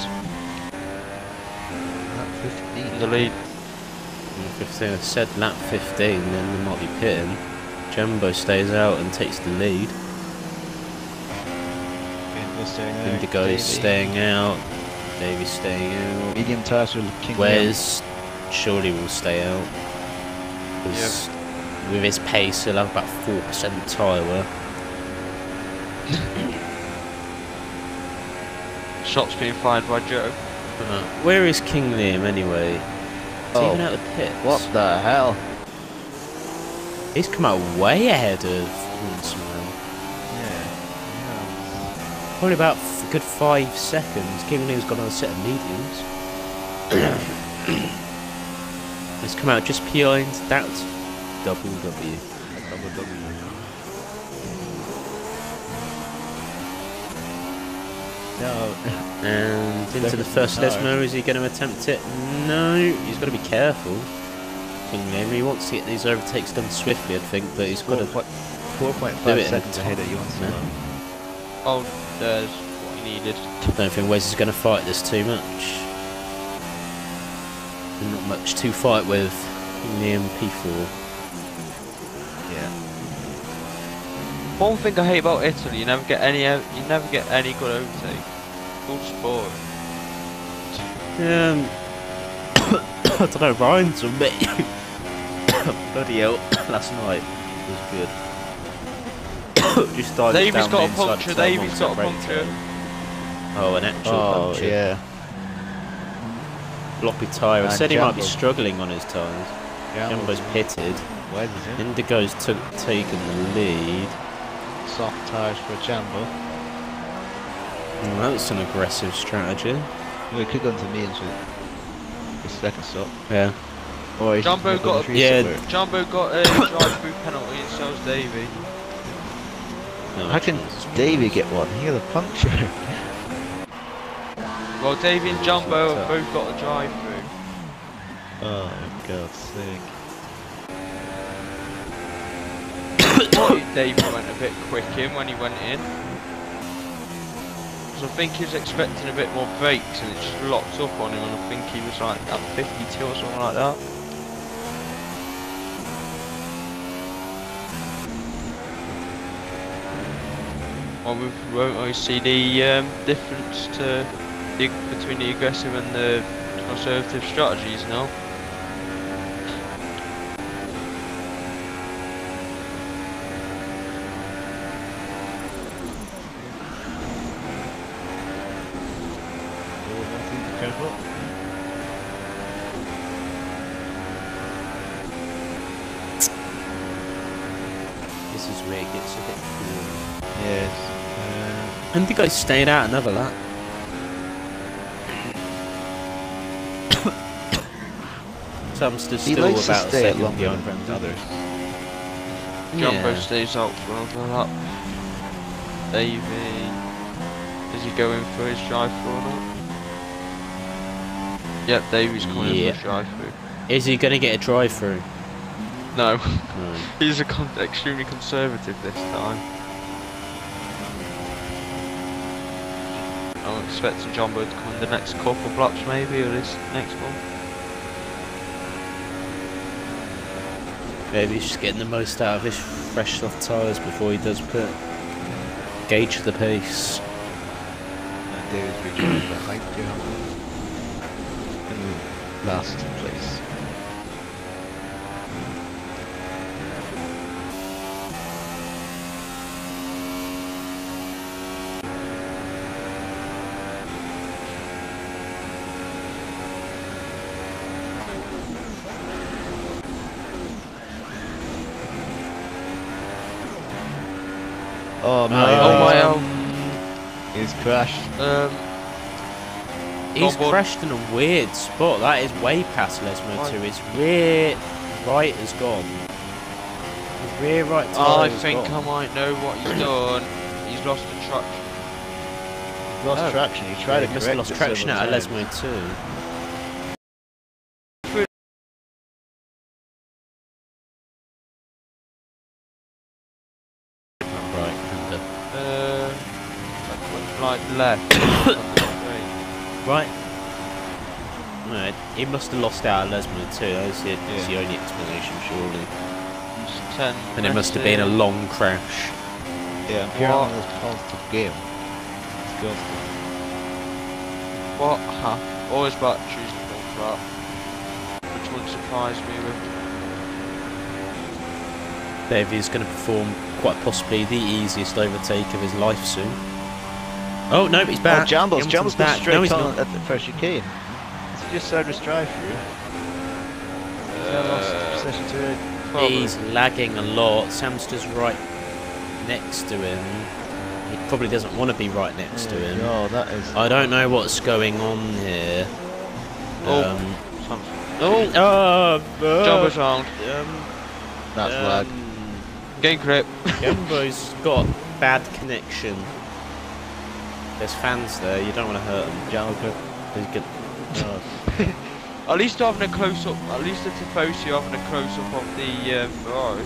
Lap 15. in the lead. If they said lap 15, then they might be pitting. Jumbo stays out and takes the lead. Indigo's staying out. Davey's staying out. Medium tires for King Wes surely will stay out. Because with his pace, he'll have about 4% tyre wear. Shots being fired by Joe. Where is King Liam anyway? Oh. Taking out the pits. What the hell? He's come out way ahead of Hornsman. Yeah. Probably about a good 5 seconds. King Liam's got on a set of mediums. He's come out just behind that WW. No. And into the first Hard. Lesmo, is he going to attempt it? No, he's got to be careful. King Liam, he wants to get these overtakes done swiftly, I think, but he's got to 4.5 do it in seconds time. ahead of you on slow. Oh, there's what he needed. I don't think Wes is going to fight this too much. Not much to fight with. King Liam P4. Yeah. One thing I hate about Italy, you never get any good overtake. Full sport. I don't know, Ryan's on me. Bloody hell, last night was good. Just dived Davey's down got a the inside puncture, of turn Davey's one, got a brake puncture. turn. Oh, an actual Oh, puncture. yeah. Floppy tyre. I And said he might be Jumbo. struggling on his tyres. Jumbo's pitted. Where's him? Indigo's taken the lead. Soft tyres for Jumbo. That's an aggressive strategy. We could go into meetings with the second stop. Yeah. Or he's Jumbo just gonna got go a- Yeah. somewhere. Jumbo got a drive-through penalty and so's Davey. No, How can Jesus. Davey get one? He had a puncture. Well, Davey and Jumbo have Tough. both got a drive-through. Oh, God's sake. Davey went a bit quick in when he went in. Because I think he was expecting a bit more brakes and it just locked up on him, and I think he was like at 52 or something like that. Well, we won't always see the difference between the aggressive and the conservative strategies now. Careful. This is where it gets a bit cool. Yes. Indigo stayed out another lap. Samster's He still likes to about a stay second longer behind than others. Jumbo Yeah. stays out for another lap. Davey, is he going for his drive-through or not? Yep, Davey's coming Yeah. for his drive-through. Is he going to get a drive-through? No, No. he's extremely conservative this time. I'm expecting Jumbo to come in the next couple of laps maybe, or this next one. Maybe he's just getting the most out of his fresh soft tyres before he does put gauge the pace. And David's rejoined behind Jumbo. In last place. Oh my! Oh my! He's crashed. He's board. crashed in a weird spot. That is way past Lesmo 2. His rear right has gone. His rear right tyre I has think gone. I might know what he's done. He's lost the traction. Lost Oh. traction. He tried He to must correct have lost it traction several out of times. Lesmo 2. Right, hander. Like left. Right. Right. He must have lost out at Lesmo 2. That's it. That's the only explanation, surely. 10. And it must have been a long crash. Yeah, What? apparently it was a positive game. It's good. What? Always about choosing full flat. Which wouldn't surprise me with. Davey's going to perform quite possibly the easiest overtake of his life soon. Oh no, he's back. Oh, Jumbo's Hamilton's going back. straight No, he's on not. at the first chicane. He just started his drive through. Lost possession to it. He's lagging a lot. Samster's right next to him. He probably doesn't want to be right next to him. Oh, that is. I don't know what's going on here. Oh. Oh! Jumbo's round. That's lag. Gain grip. Jumbo's got bad connection. There's fans there. You don't want to hurt them. Jumbo. He's good. At least they're having a close up. At least the Tifosi are having a close up of the Ferrari.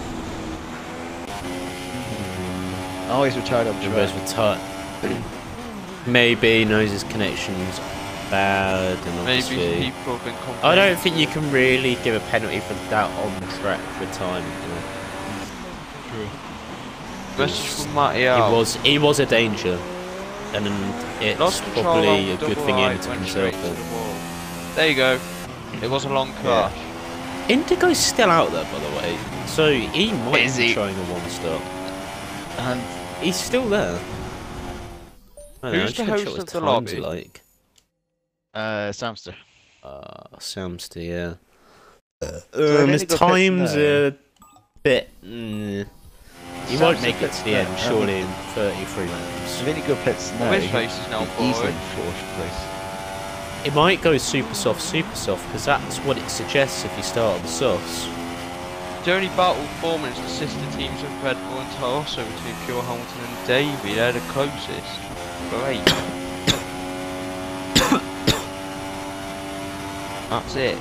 Oh, he's retired up Jumbo's track. retired. Maybe knows his connection's bad, and obviously. Maybe people have been complaining. I don't think you can really give a penalty for that on track for time. True. Message from Matty out. He was a danger, and it's Lost control probably a on good double thing right, him to went conserve straight to them. the wall. There you go. It was a long crash. Indigo's still out there, by the way. So he might Is be he? trying a one-stop. And He's still there. I don't know, Who's the I'm just gonna check host what of his the times lobby? are like. Samster. Samster, yeah. So His Indigo times pits now. are a bit. He won't Samster make it pits to the now. end, surely, in 33 laps. If Indigo pits now, Well, his race is now he's easily boring. in 4th place. It might go super soft, because that's what it suggests if you start on the softs. The only battle forming is the sister teams of Red Bull and Tarossa between Pure Hamilton and Davey. They're the closest. Great. That's it.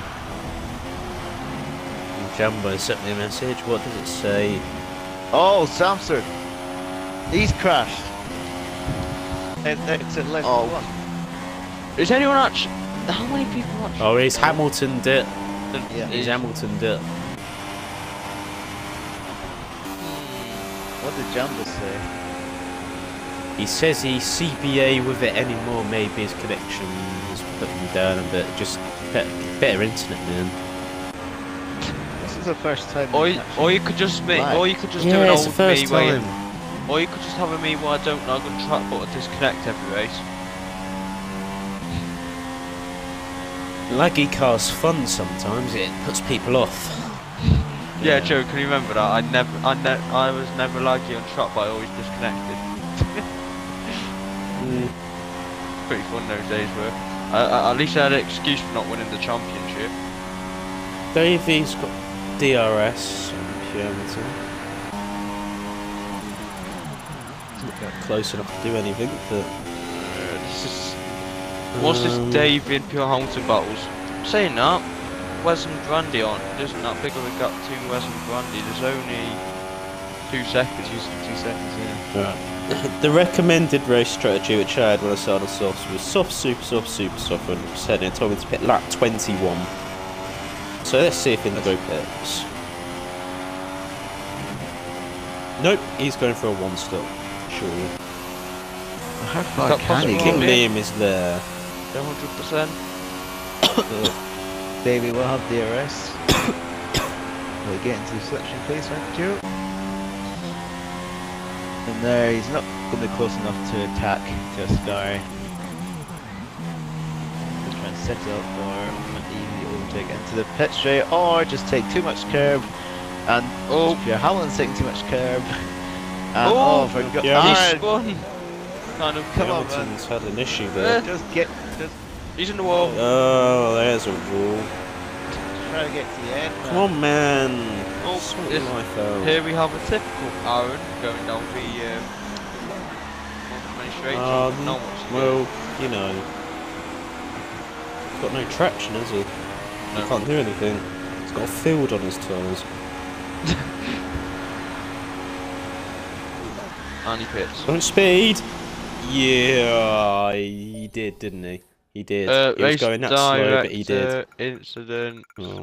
Jumbo sent me a message. What does it say? Oh, Samster! He's crashed. Exit left. Oh. Is anyone actually? How many people actually? Oh, he's Hamiltoned it. Yeah. He's Hamiltoned it. What did Jumbo say? He says he's CBA with it anymore. Maybe his connection is putting him down a bit. Just better internet, man. This is the first time. Or you could just make, Live. or you could just do Yeah, an it's the old first me where, time. or you could just have a me where I don't log on track but I disconnect every race. Laggy car's fun sometimes. It puts people off. Yeah, Joe, can you remember that? I was never laggy on track, but I always disconnected. Pretty fun those days were. At least I had an excuse for not winning the championship. Davey's got DRS on Pure Hamilton. Not that close enough to do anything, but This is. What's this Davey and Pure Hamilton battles? Saying that, Wes and Brandy aren't. There isn't that big of a gap between Wes and Brandy. There's only 2 seconds. 2 seconds, yeah. the recommended race strategy which I had when I started on softs was soft, super soft, 100%, and it told me to pit lap 21. So let's see if Indigo pits. Nope, he's going for a one-stop, surely. How far that can he possible? King go? Liam is there. 100%. Davey will have DRS. We'll get into the selection, please, thank you. And there, he's not going to be close enough to attack to a sky. Just trying to set it up for an easy overtake into the pit straight, or just take too much curb. And Oh, if you're Howland's taking too much curb. And Oh, for God, yeah, he's Aaron, spun. Kind of. come on, man. Hamilton's had an issue there. He's in the wall. Oh, there's a rule. Try to get to the end. Come on, man. Oh, Sort this- your life out. Here we have a typical Aaron going down the administration. Not much to do. Well, you know, he's got no traction, has he? No. He can't do anything. He's got a field on his tyres. And he pits. Don't speed! Yeah, he did, didn't he? He did. He was Race going that slow, but he did. director, Incident. Oh.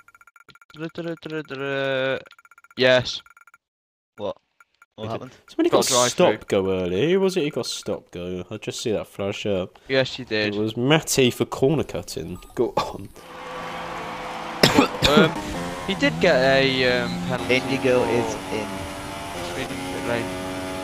Yes. What happened? Somebody got Got drive stop go early. Who was it who got stop go? I just see that flash up. Yes, you It did. was Matty for corner cutting. Go on. He did get a penalty. Indigo for is in. speeding a bit late.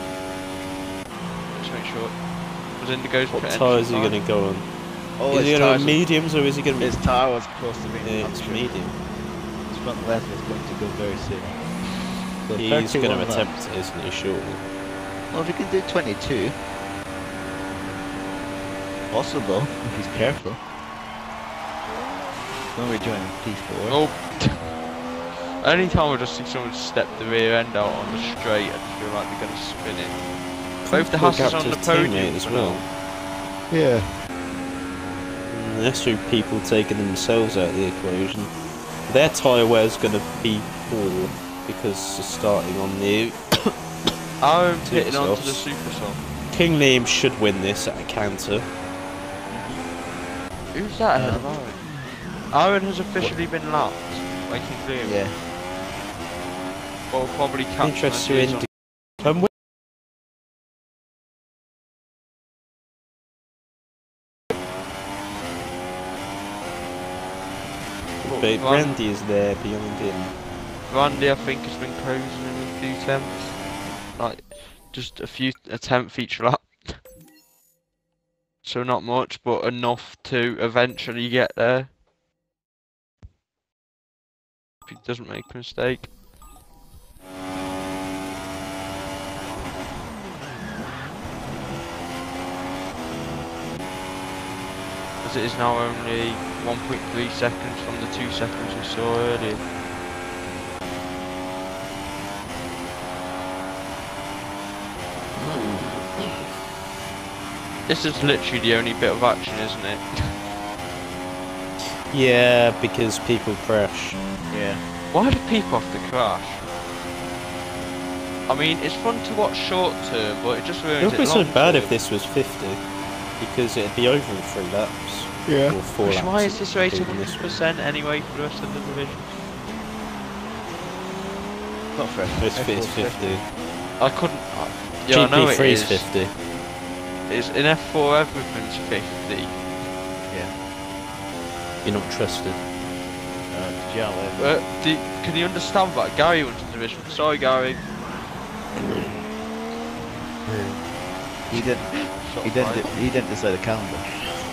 Just make sure. Was Indigo's What pit tyres is he entry going to go on? Oh, Is he his going tyres to mediums or is he going to his be... tyre was close to being Yeah, it's punctured. medium. His front left is going to go very soon. So He's going 31 to laps. attempt it, isn't he, surely? Well, if he can do 22, possible if he's careful. When we're joining P4. Oh. Anytime I just see someone step the rear end out on the straight, I just feel like they're going to spin it. Both the Comfortable Hasses gap on to the his podium teammate as for well. now. Yeah. That's through people taking themselves out of the equation. Their tyre wear's going to be poor because they're starting on the... Aaron Two pitting onto softs. the super soft. King Liam should win this at a canter. Who's that ahead of Aaron? Aaron has officially been lapped by King Liam. Yeah. Well, probably catch Interested when in... he's Come with... But Brandy is there behind him. Randy, I think, has been closing in a few attempts. Like, just a 10th each lap. So not much, but enough to eventually get there. If he doesn't make a mistake. As it is now only 1.3 seconds from the 2 seconds we saw earlier. This is literally the only bit of action, isn't it? Yeah, because people crash. Yeah. Why do people have to crash? I mean, it's fun to watch short term, but it just It ruins would it be so long bad term. if this was 50, because it'd be over in 3 laps. Yeah. Or 4 Which laps. why is this race including this one. 100% anyway for the rest of the division? Not fresh. It's 50. I couldn't. Yeah, I know it GP3 is. is 50. It's in F4 everything's 50. Yeah. You're not trusted. But can you understand that? Gary went to the division. Sorry, Gary. He didn't. He didn't decide the calendar.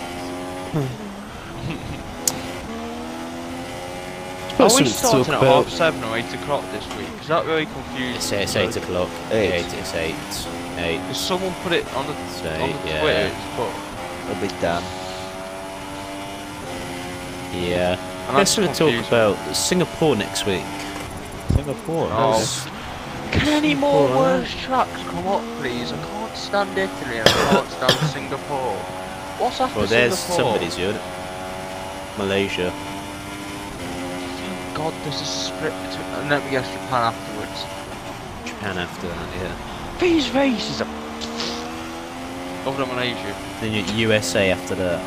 Are we something to starting talk at about. 7:30 or 8 o'clock this week? Is that really confusing? It's 8 o'clock. 8. It's 8. 8. Because someone put it on the It's on 8, the yeah. Twitter, but A big damn. Yeah. and Let's that's talk confusing. about Singapore next week. Singapore. Oh. Can any more Singapore, worse tracks come up, please? I can't stand Italy and I can't stand Singapore. What's after Well, there's Singapore? somebody's unit. Malaysia. God, there's a split between. And let me guess, Japan afterwards. Japan after that, yeah. These races are. Other than Malaysia. Then USA after that.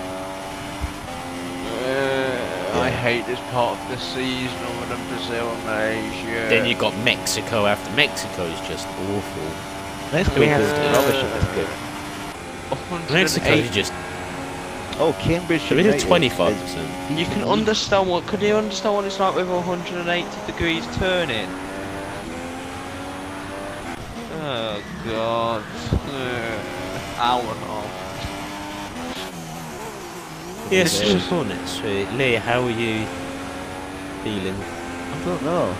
I hate this part of the season other than Brazil and Malaysia. Then you got Mexico after. Mexico is just awful. Mexico We is have- rubbish at this game. Mexico is just. Oh, Cambridge. They did United 25%. You can understand what. Could you understand what it's like with 180 degrees turning? Oh God. Hour and a half. Yes, It is. Singapore next week. Lee, how are you feeling? I don't know.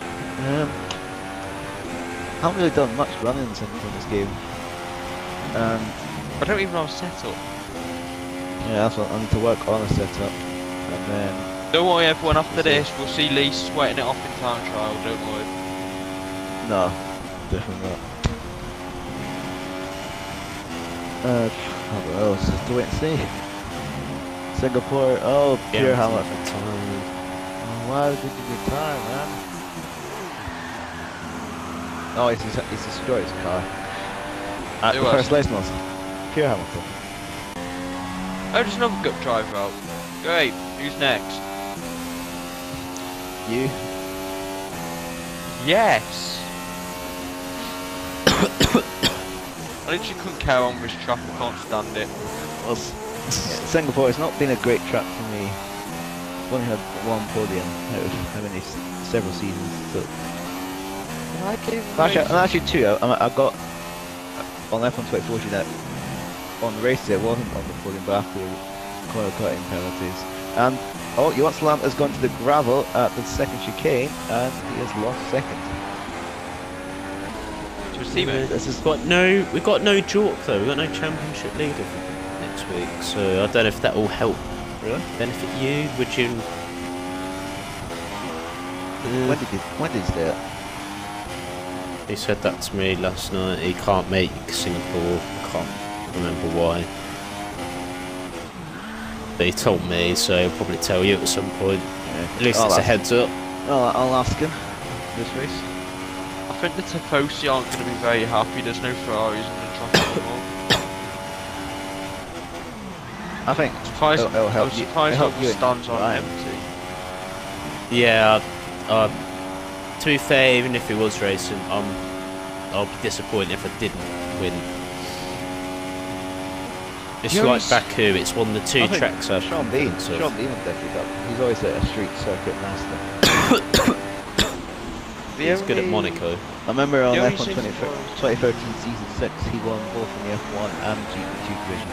Haven't really done much running since this game. I don't even have a setup. Yeah, that's what I need to work on a setup, and then Don't worry, everyone. After this, we'll see Lee sweating it off in time trial. Don't worry. no, definitely not. What else? Just to wait and see. Singapore. Oh, pure Hamlet. Oh, why did you get time, man? Oh, he's destroyed his car. At Who the else? first place, most. Pure Hamilton. Oh, there's another good driver out. Great. Who's next? You? Yes. I literally couldn't care on this track. I can't stand it. Well, Singapore has not been a great track for me. I've only had one podium out of how many several seasons. So actually two. I got on F1 that on the race day it wasn't on the podium, but after corner cutting penalties. And oh, Johan Lamp has gone to the gravel at the second chicane, and he has lost second. To his teammate. This is We've got no Jork though. We've got no championship leader next week, so I don't know if that will help really. benefit you. Would you? When did he say it? He said that to me last night. He can't make Singapore. Can't remember why. But he told me, so he'll probably tell you at some point. Yeah. At least I'll it's a ask- heads up. I'll ask him this race. I think the Tifosi aren't going to be very happy. There's no Ferraris in the track anymore. I think Surprised, it'll help I was you- surprised it'll all help the you stands in aren't Ryan. empty. Yeah. To be fair, even if he was racing, I'll be disappointed if I didn't win. It's You like always- Baku. It's one of the two I think tracks I've Sean Bean confidence of. would definitely got. He's always a street circuit master. He's good at Monaco. I remember on The only F1 season 2013 season 6, he won both in the F1 and GP2 division.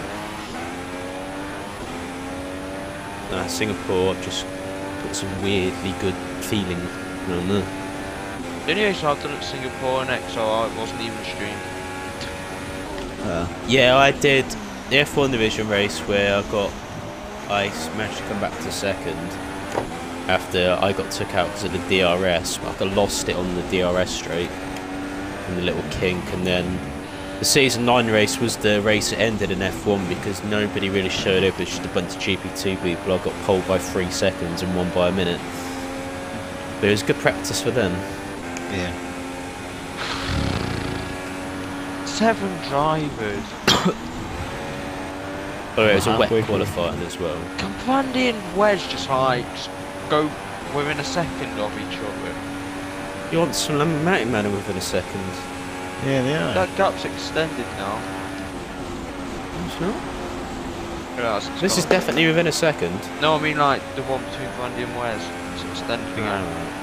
Singapore just got some weirdly good feeling. I don't know. The only race I've done at Singapore and XRL wasn't even streamed. Yeah, I did the F1 division race where I managed to come back to second after I got took out because of the DRS. But I lost it on the DRS straight in the little kink, and then the season 9 race was the race that ended in F1 because nobody really showed up. It's just a bunch of GP2 people. I got pole by 3 seconds and won by a minute. But it was good practice for them. Yeah. 7 drivers. Oh, it was a wet Halfway through. qualifying as well. Can Brandy and Wes just like go within a second of each other? You want some Mountain Man within a second? Yeah, they are. That gap's extended now. It's not. Yeah, This is definitely within a second. No, I mean like the one between Brandy and Wes. It's extending out.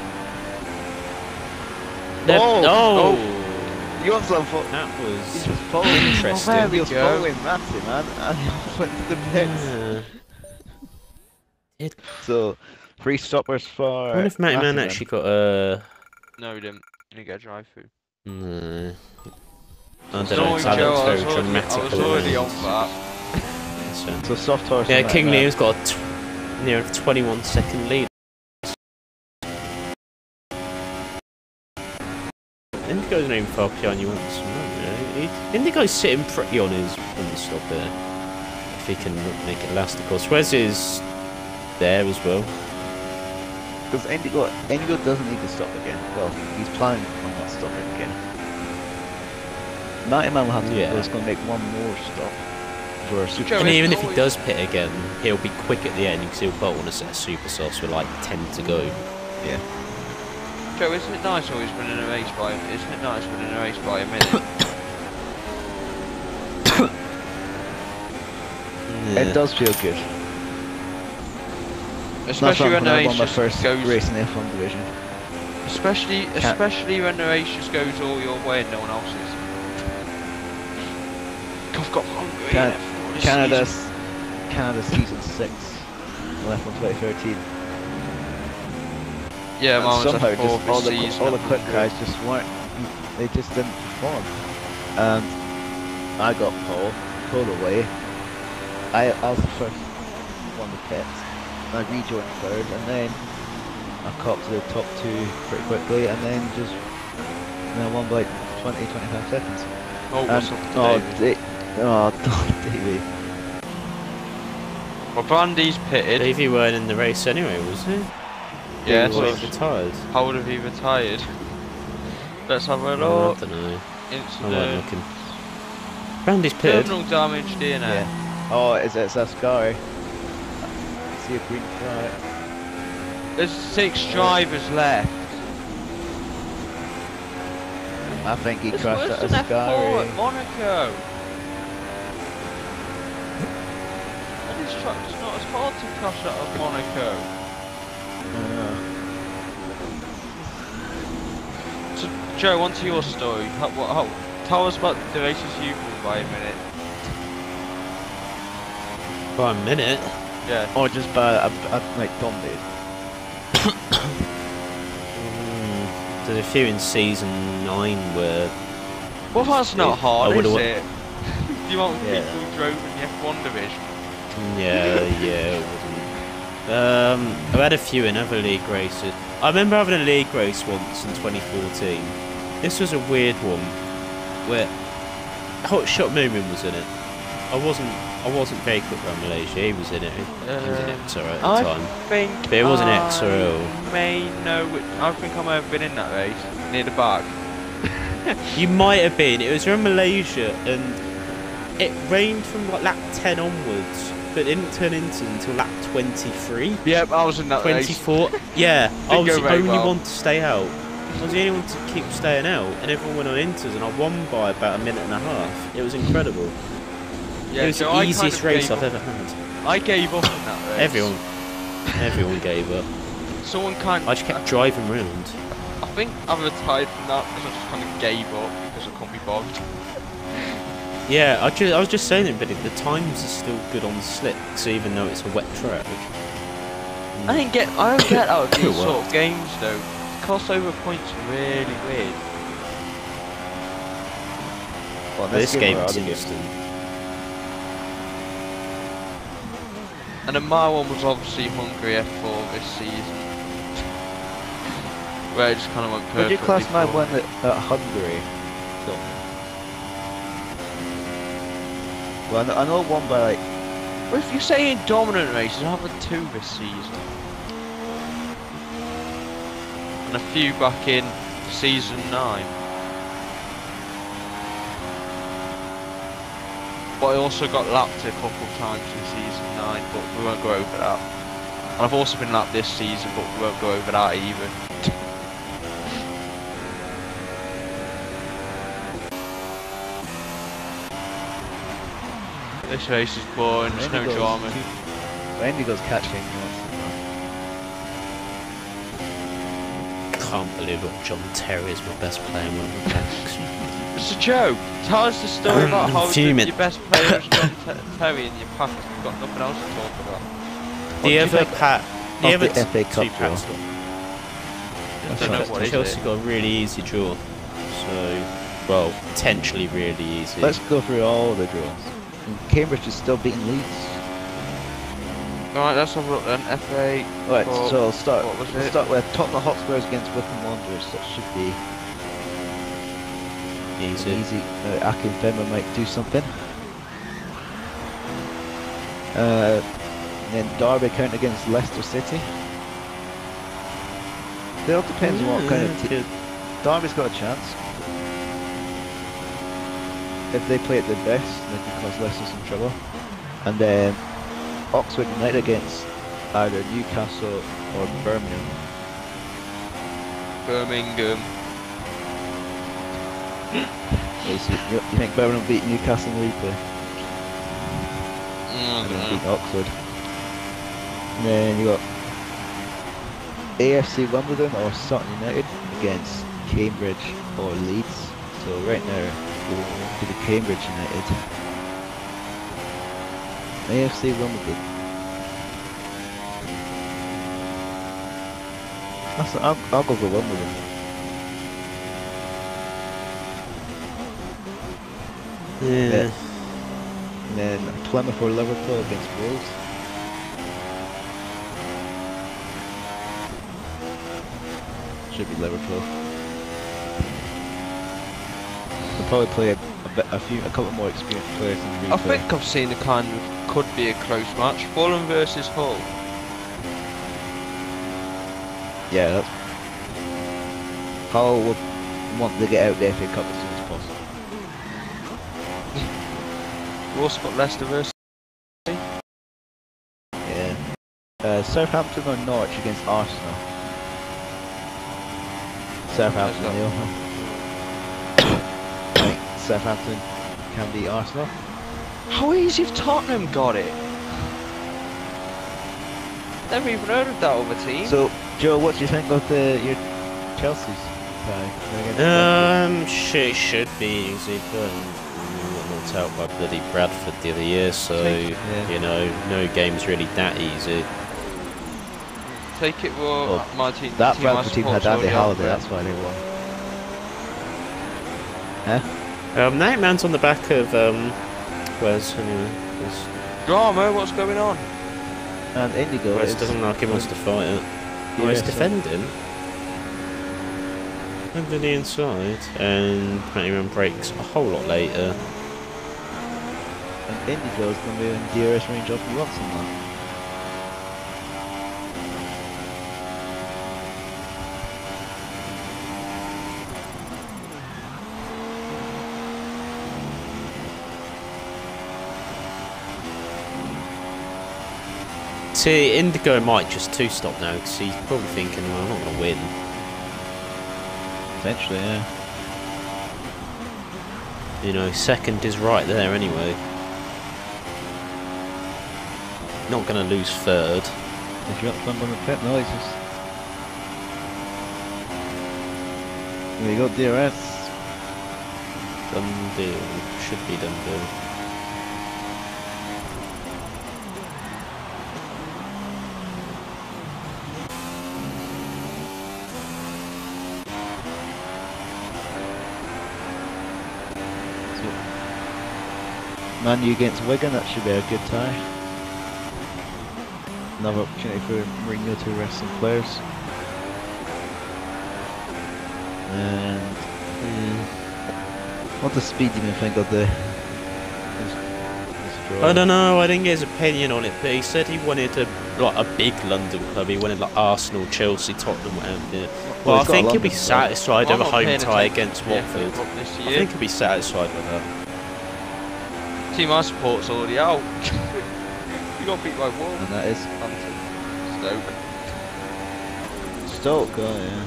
Oh! You want some fun? That He was was following. interesting. There we He was go. following Matty, man, and he went to the pits. So, 3 stoppers for. I wonder if Matty Man Matty, actually got a. No, he didn't. He didn't get a drive through. No. I don't Sorry, know. That Joe, looks I was very dramatic. already on that. So soft horse. Yeah, and King Matty Man. Liam's got a near a 21-second lead. Indigo's not even far behind you once. Indigo's sitting pretty on his stop there. If he can make it last, of course. Wes is there as well. Because Indigo doesn't need to stop again. Well, he's planning on not stopping again. Matty Man will have to. Yeah. He's going to make one more stop for a super. Joe, And it's even if he always- does pit again, he'll be quick at the end because he'll bolt on a set of super softs with like 10 to go. Yeah. Joe, isn't it nice always winning a race by? Isn't it nice winning a race by a minute? It does feel good. Especially when the I race won my just first goes. race in the F1 division. Especially when the race just goes all your way and no one else's. I've got hungry. Canada season 6, F1 2013. Yeah, And mine was somehow a just all the season. quick guys just weren't. They just didn't perform. And I got pulled away. I was the first one to pit. I rejoined third, and then I caught to the top 2 pretty quickly, and then won by 20-25 seconds. Oh, what's up to Davey? Davey. Well, Brandy's pitted. Davey weren't in the race anyway, was he? Yeah, He so was retired. how would have he retired? Let's have a I look. don't know. I weren't Incident. looking. Brandy's pitted. Terminal damage DNA. Yeah. Oh, it's a sky. I see a green flag. There's 6 drivers left. I think he It's crashed worse at than a F4 sky. at Monaco. And it's not as hard to crash out of Monaco. So, Joe, on to your story. Tell us about the races you've won by a minute. By a minute. Yeah. Or just by like Tom did. There's a few in season 9 where Well, that's not I hard, would've is won- it? The amount of Yeah. people who drove in the F1 division. yeah, it wasn't. I've had a few in other league races. I remember having a league race once in 2014. This was a weird one where Hot Shot Moomin was in it. I wasn't very quick around Malaysia. He was in it. He was in XRL at the I time. think But it wasn't I XRL. may know which. I think I may have been in that race near the back. You might have been. It was around Malaysia, and it rained from like lap 10 onwards, but it didn't turn into until lap 23. Yep, I was in that race. 24. Yeah, I was go the very only well. one to stay out. I was the only one to keep staying out, and everyone went on inters, and I won by about a minute and a half. It was incredible. Yeah, it was so the I easiest kind of race gave I've up. ever had. I gave up in that race. Everyone gave up. Someone kind I just kept driving round. I think I'm retired from that because I just kind of gave up because I couldn't be bothered. Yeah, I was just saying it, but the times are still good on the slicks, even though it's a wet track. I don't get out of these What? sort of games though. Crossover points are really weird. Well, This game or is other games? instant. And then my one was obviously Hungary F4 this season. Where it just kind of went perfectly. Would you class my for one at Hungary? So. Well, I know one by like. Well, if you're saying dominant races, I have 2 this season. And a few back in season 9. But I also got lapped a couple of times in season 9, but we won't go over that. And I've also been lapped this season, but we won't go over that either. This race is boring, there's no drama. Indigo's catching. Can't believe it. John Terry is my best player in World Mechanics. Mr. Joe, tell us the story about how Fuming. your best player is John Terry in your pack. You've got nothing else to talk about. The other pack, the of other the FA Cup two packs. draw? I don't know what is Chelsea it. got a really easy draw, so well, potentially really easy. Let's go through all the draws. And Cambridge is still beating Leeds. Right, let's have a look then. FA. Right, Cup, so we'll what was we'll it? start with Tottenham Hotspurs against Wycombe Wanderers. That should be easy. easy. Akin Fema might do something. Then Derby County against Leicester City. It all depends on what kind of team. Derby's got a chance. If they play at their best, they can cause Leicester some trouble. And then Oxford United against either Newcastle or Birmingham. Birmingham. You think Birmingham will beat Newcastle in the replay? And then beat Oxford. And then you got AFC Wimbledon or Sutton United against Cambridge or Leeds. So right now we'll do the Cambridge United. AFC Wimbledon. I'll go for Wimbledon. Yeah. And then Plymouth or Liverpool against Wolves. Should be Liverpool. They'll probably play a couple more experienced players in the replay. I think I've seen a kind of could be a close match. Fulham versus Hull. Yeah, that's... Hull would want to get out the FA Cup as soon as possible. We've also got Leicester versus. Yeah. Southampton or Norwich against Arsenal. Southampton, Neil. I think Southampton can beat Arsenal. How easy have Tottenham got it? Never even heard of that other team. So, Joe, what do you think of your Chelsea's tie? It should be easy, but knocked out by bloody Bradford the other year, so you know, no game's really that easy. Take it, well, my team. That team Bradford team had Andy Halliday, that's why they won. Huh? Nate Man's on the back of Wes anyway. Drama, what's going on? And Indigo Wes doesn't like he wants to fight it. Oh, he's defending. Over the inside, and penalty run breaks a whole lot later. And Indigo's going to be in DRS range off you once on that. See, Indigo might just two-stop now because he's probably thinking, well, I'm not going to win. Potentially, yeah. You know, second is right there anyway. not going to lose third. If you got fun on the pit, no, he's just. There you go, DRS. Done deal. Should be done deal. Man U against Wigan, that should be a good tie. Another opportunity for Mourinho to rest some players. And what does Speed even think of the? I don't know. I didn't get his opinion on it, but he said he wanted a big London club. He wanted like Arsenal, Chelsea, Tottenham, whatever. Well, I think he'll be satisfied with a home tie against Watford. I think he'll be satisfied with that. Team I support's already out. You got beat by Wolves. And that is Stoke. Stoke, oh yeah.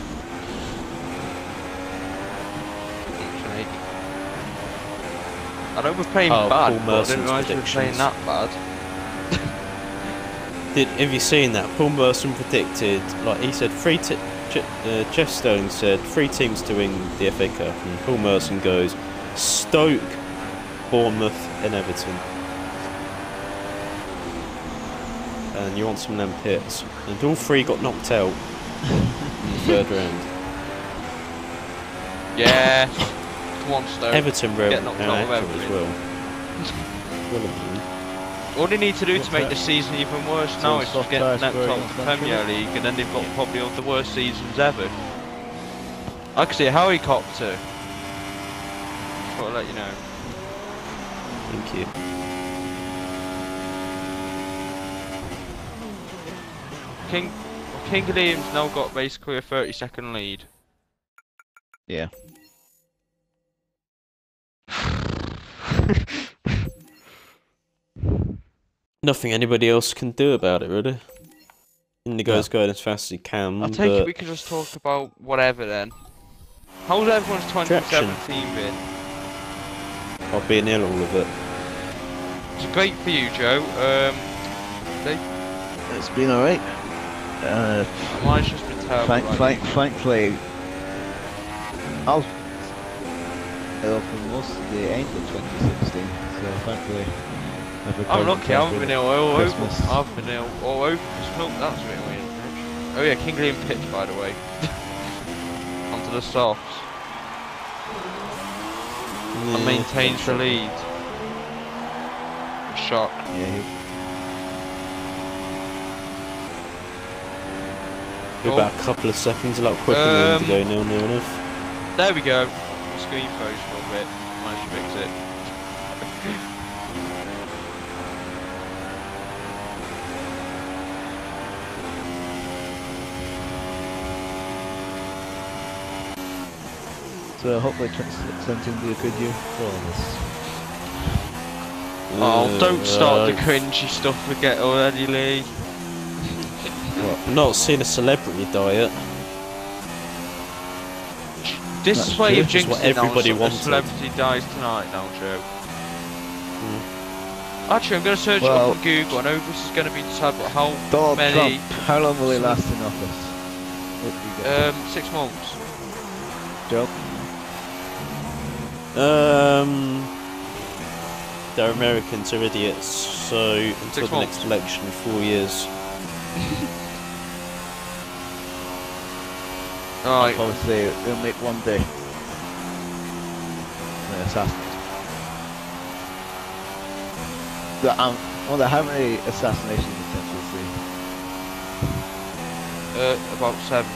I know we're playing bad, but I didn't realise we were playing that bad. Have you seen that? Paul Merson predicted, like he said, Jeff Stone said 3 teams to win the FA Cup, and Paul Merson goes Stoke, Bournemouth and Everton. And you want some of them pits. And all 3 got knocked out in the 3rd round. Yeah. Come on, Stoke. Everton were Get knocked out of Everton as well. All they need to do to make the season even worse now is just get knocked out of the Premier League, and then they've got probably one of the worst seasons ever. I could see a helicopter. Just thought I'd let you know. Thank you. King Liam's now got basically a 30-second lead. Yeah. Nothing anybody else can do about it, really. Indigo's going as fast as he can. I take it we can just talk about whatever then. How's everyone's 2017 been? I'll be nil all of it. It's great for you, Joe. It's been alright. Mine's just been terrible. Thankfully, I'll for most of the end of 2016, so thankfully I'm lucky, I haven't been ill all over. I've been ill all over Christmas. That's really weird. Oh yeah, King Liam pitch, by the way. Onto the softs. And maintains the lead. Shock. Yeah. About a couple of seconds, a lot quicker than to go 0-0 enough. There we go. The screen froze for a bit. Managed to fix it. So hopefully 2017 will be a good year for all of us. Oh, don't start the cringy stuff again already, Lee. What? Not seen a celebrity diet. This is why you've jinxed what it now. everybody A wanted. celebrity dies tonight now, Joe. Actually, I'm going to search it up on Google. I know this is going to be sad, but how Donald many... Trump, how long will he last in office? 6 months. Joe? They're Americans, are idiots, so until the next election, 4 years. Alright. Obviously, it'll make one day. The assassination. I wonder how many assassinations attempts we'll see. About 7.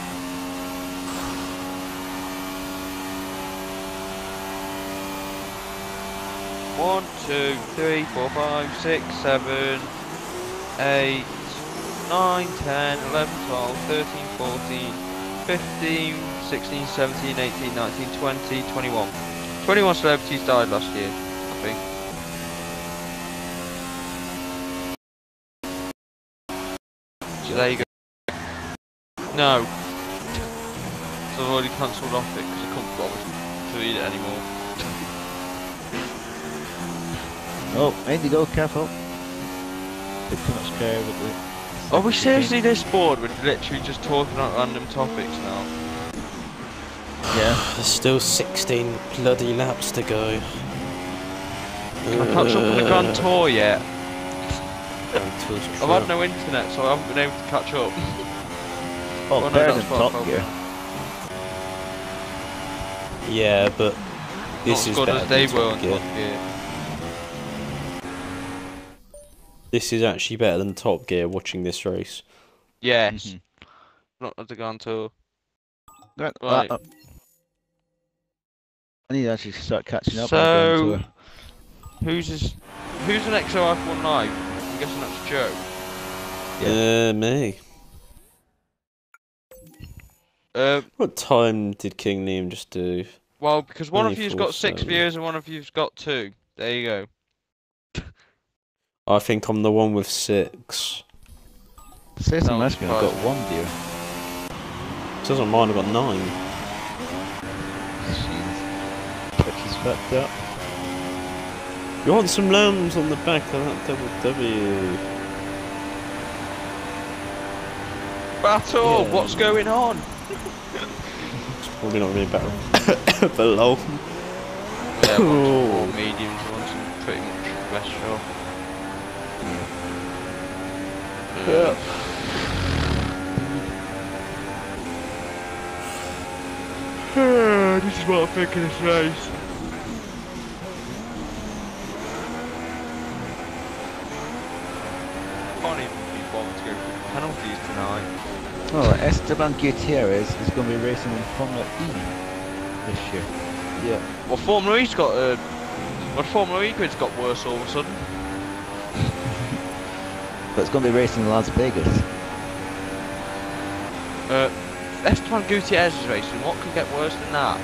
One, 2, 3, 4, 5, 6, 7, 8, 9, 10, 11, 12, 13, 14, 15, 16, 17, 18, 19, 20, 21. 21 celebrities died last year, I think. So there you go. No. So I've already cancelled off it because I couldn't bother to read it anymore. Oh, Indigo, careful. Bit too much care with the. Are we seriously this bored with literally just talking about random topics now? Yeah. There's still 16 bloody laps to go. Can I catch up on the Grand Tour yet? I've I've had no internet, so I haven't been able to catch up. Oh, no, better that's than fine, Top Gear. Yeah, but this Not is as good better as they than were Top on Gear. Top Gear. This is actually better than Top Gear watching this race. Yes. Not at the Grand Tour. Right. Right. I need to actually start catching up on the So, Grand Tour. who's an XRF1 Live? I'm guessing that's Joe. Me. What time did King Liam just do? Well, because one of you's got 6 24/7. viewers and one of you's got 2. There you go. I think I'm the one with 6. Say some That was I've got 1 view. It says on mine I've got 9. Jeez. Twitch is fucked up. You want some lambs on the back of that double W? Battle! Yeah. What's going on? It's probably not really better. But lol. Yeah, one mediums, one some pretty much best show. This is what I think of this race. Can't even be bothered to go through penalties tonight. Oh, Esteban Gutierrez is going to be racing in Formula E this year. Yeah. Well, Formula E's got Formula E grid's got worse all of a sudden. But it's going to be racing in Las Vegas. Esteban Gutierrez is racing. What could get worse than that?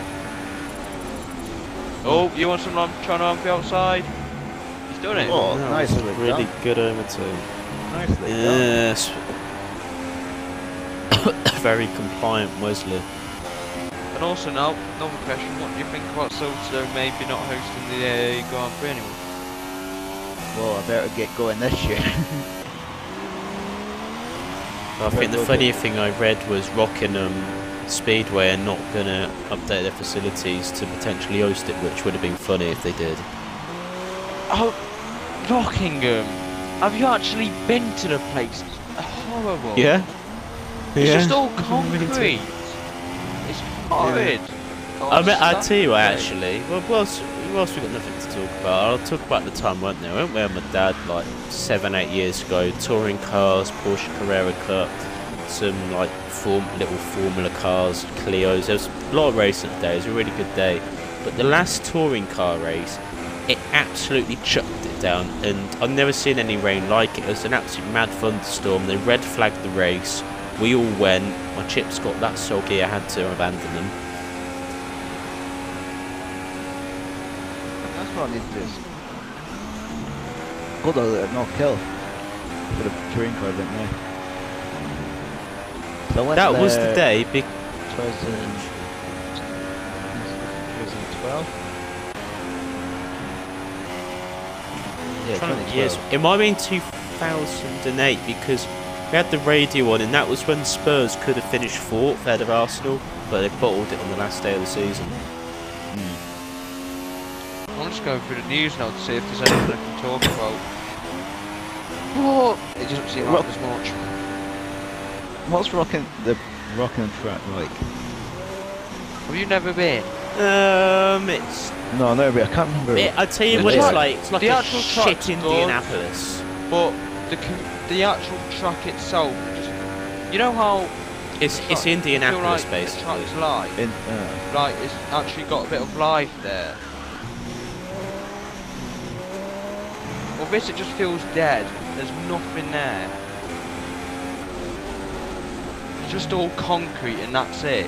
Oh, you want some trying to be outside? He's done it. Oh, That nice. was a really good overtake. Nicely done. Yes. Very compliant Wesley. And also now, another question, what do you think about Soto maybe not hosting the Grand Prix anymore? Well, I better get going this year. I think the funny thing I read was Rockingham Speedway are not going to update their facilities to potentially host it, which would have been funny if they did. Oh, Rockingham! Have you actually been to the place? It's horrible. Yeah? It's Yeah. just all concrete. It's horrid. I'll tell you what, actually. Well, whilst we've got nothing to talk about, I'll talk about the time, weren't there? I went with my dad like 7-8 years ago, touring cars, Porsche Carrera Cup, some like little Formula cars, Clios. There was a lot of racing today. It was a really good day. But the last touring car race, it absolutely chucked it down, and I've never seen any rain like it. It was an absolute mad thunderstorm. They red flagged the race. We all went. My chips got that soggy I had to abandon them. That's what I need to do. Hold on, no kill. For the touring car event now. So I went That there was the day. 2012? Yeah, 2012. Yes, it might have been 2008 because we had the radio on, and that was when Spurs could have finished 4th ahead of Arsenal, but they bottled it on the last day of the season. I'm just going through the news now to see if there's anything I can talk about. Oh, it doesn't seem like there's much. What's the rocking track like? Have you never been? It's. No, no, I can't remember. I'd tell you The what it's track- like. It's like the a actual track's shit good. Indianapolis. But the actual track itself, just, you know how It's I feel Indianapolis, like basically. the track's live. Like it's actually got a bit of life there. Well, this it just feels dead. There's nothing there. It's just all concrete and that's it.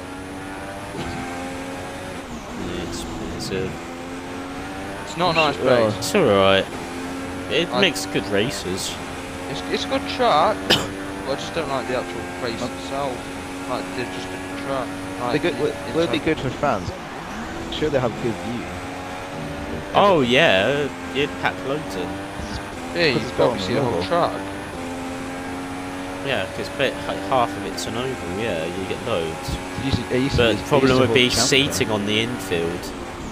It's not a nice place. It's alright. It I- makes good races. It's a good track. But I just don't like the actual race itself. Like they're just a track. Like, Will it be good for fans? Sure, they have good view. Oh yeah, you'd pack loads in. Yeah, you it's probably got see the whole oval. track. Yeah, because half of it's an oval. Yeah, you get loads. But But the problem would be seating on the infield.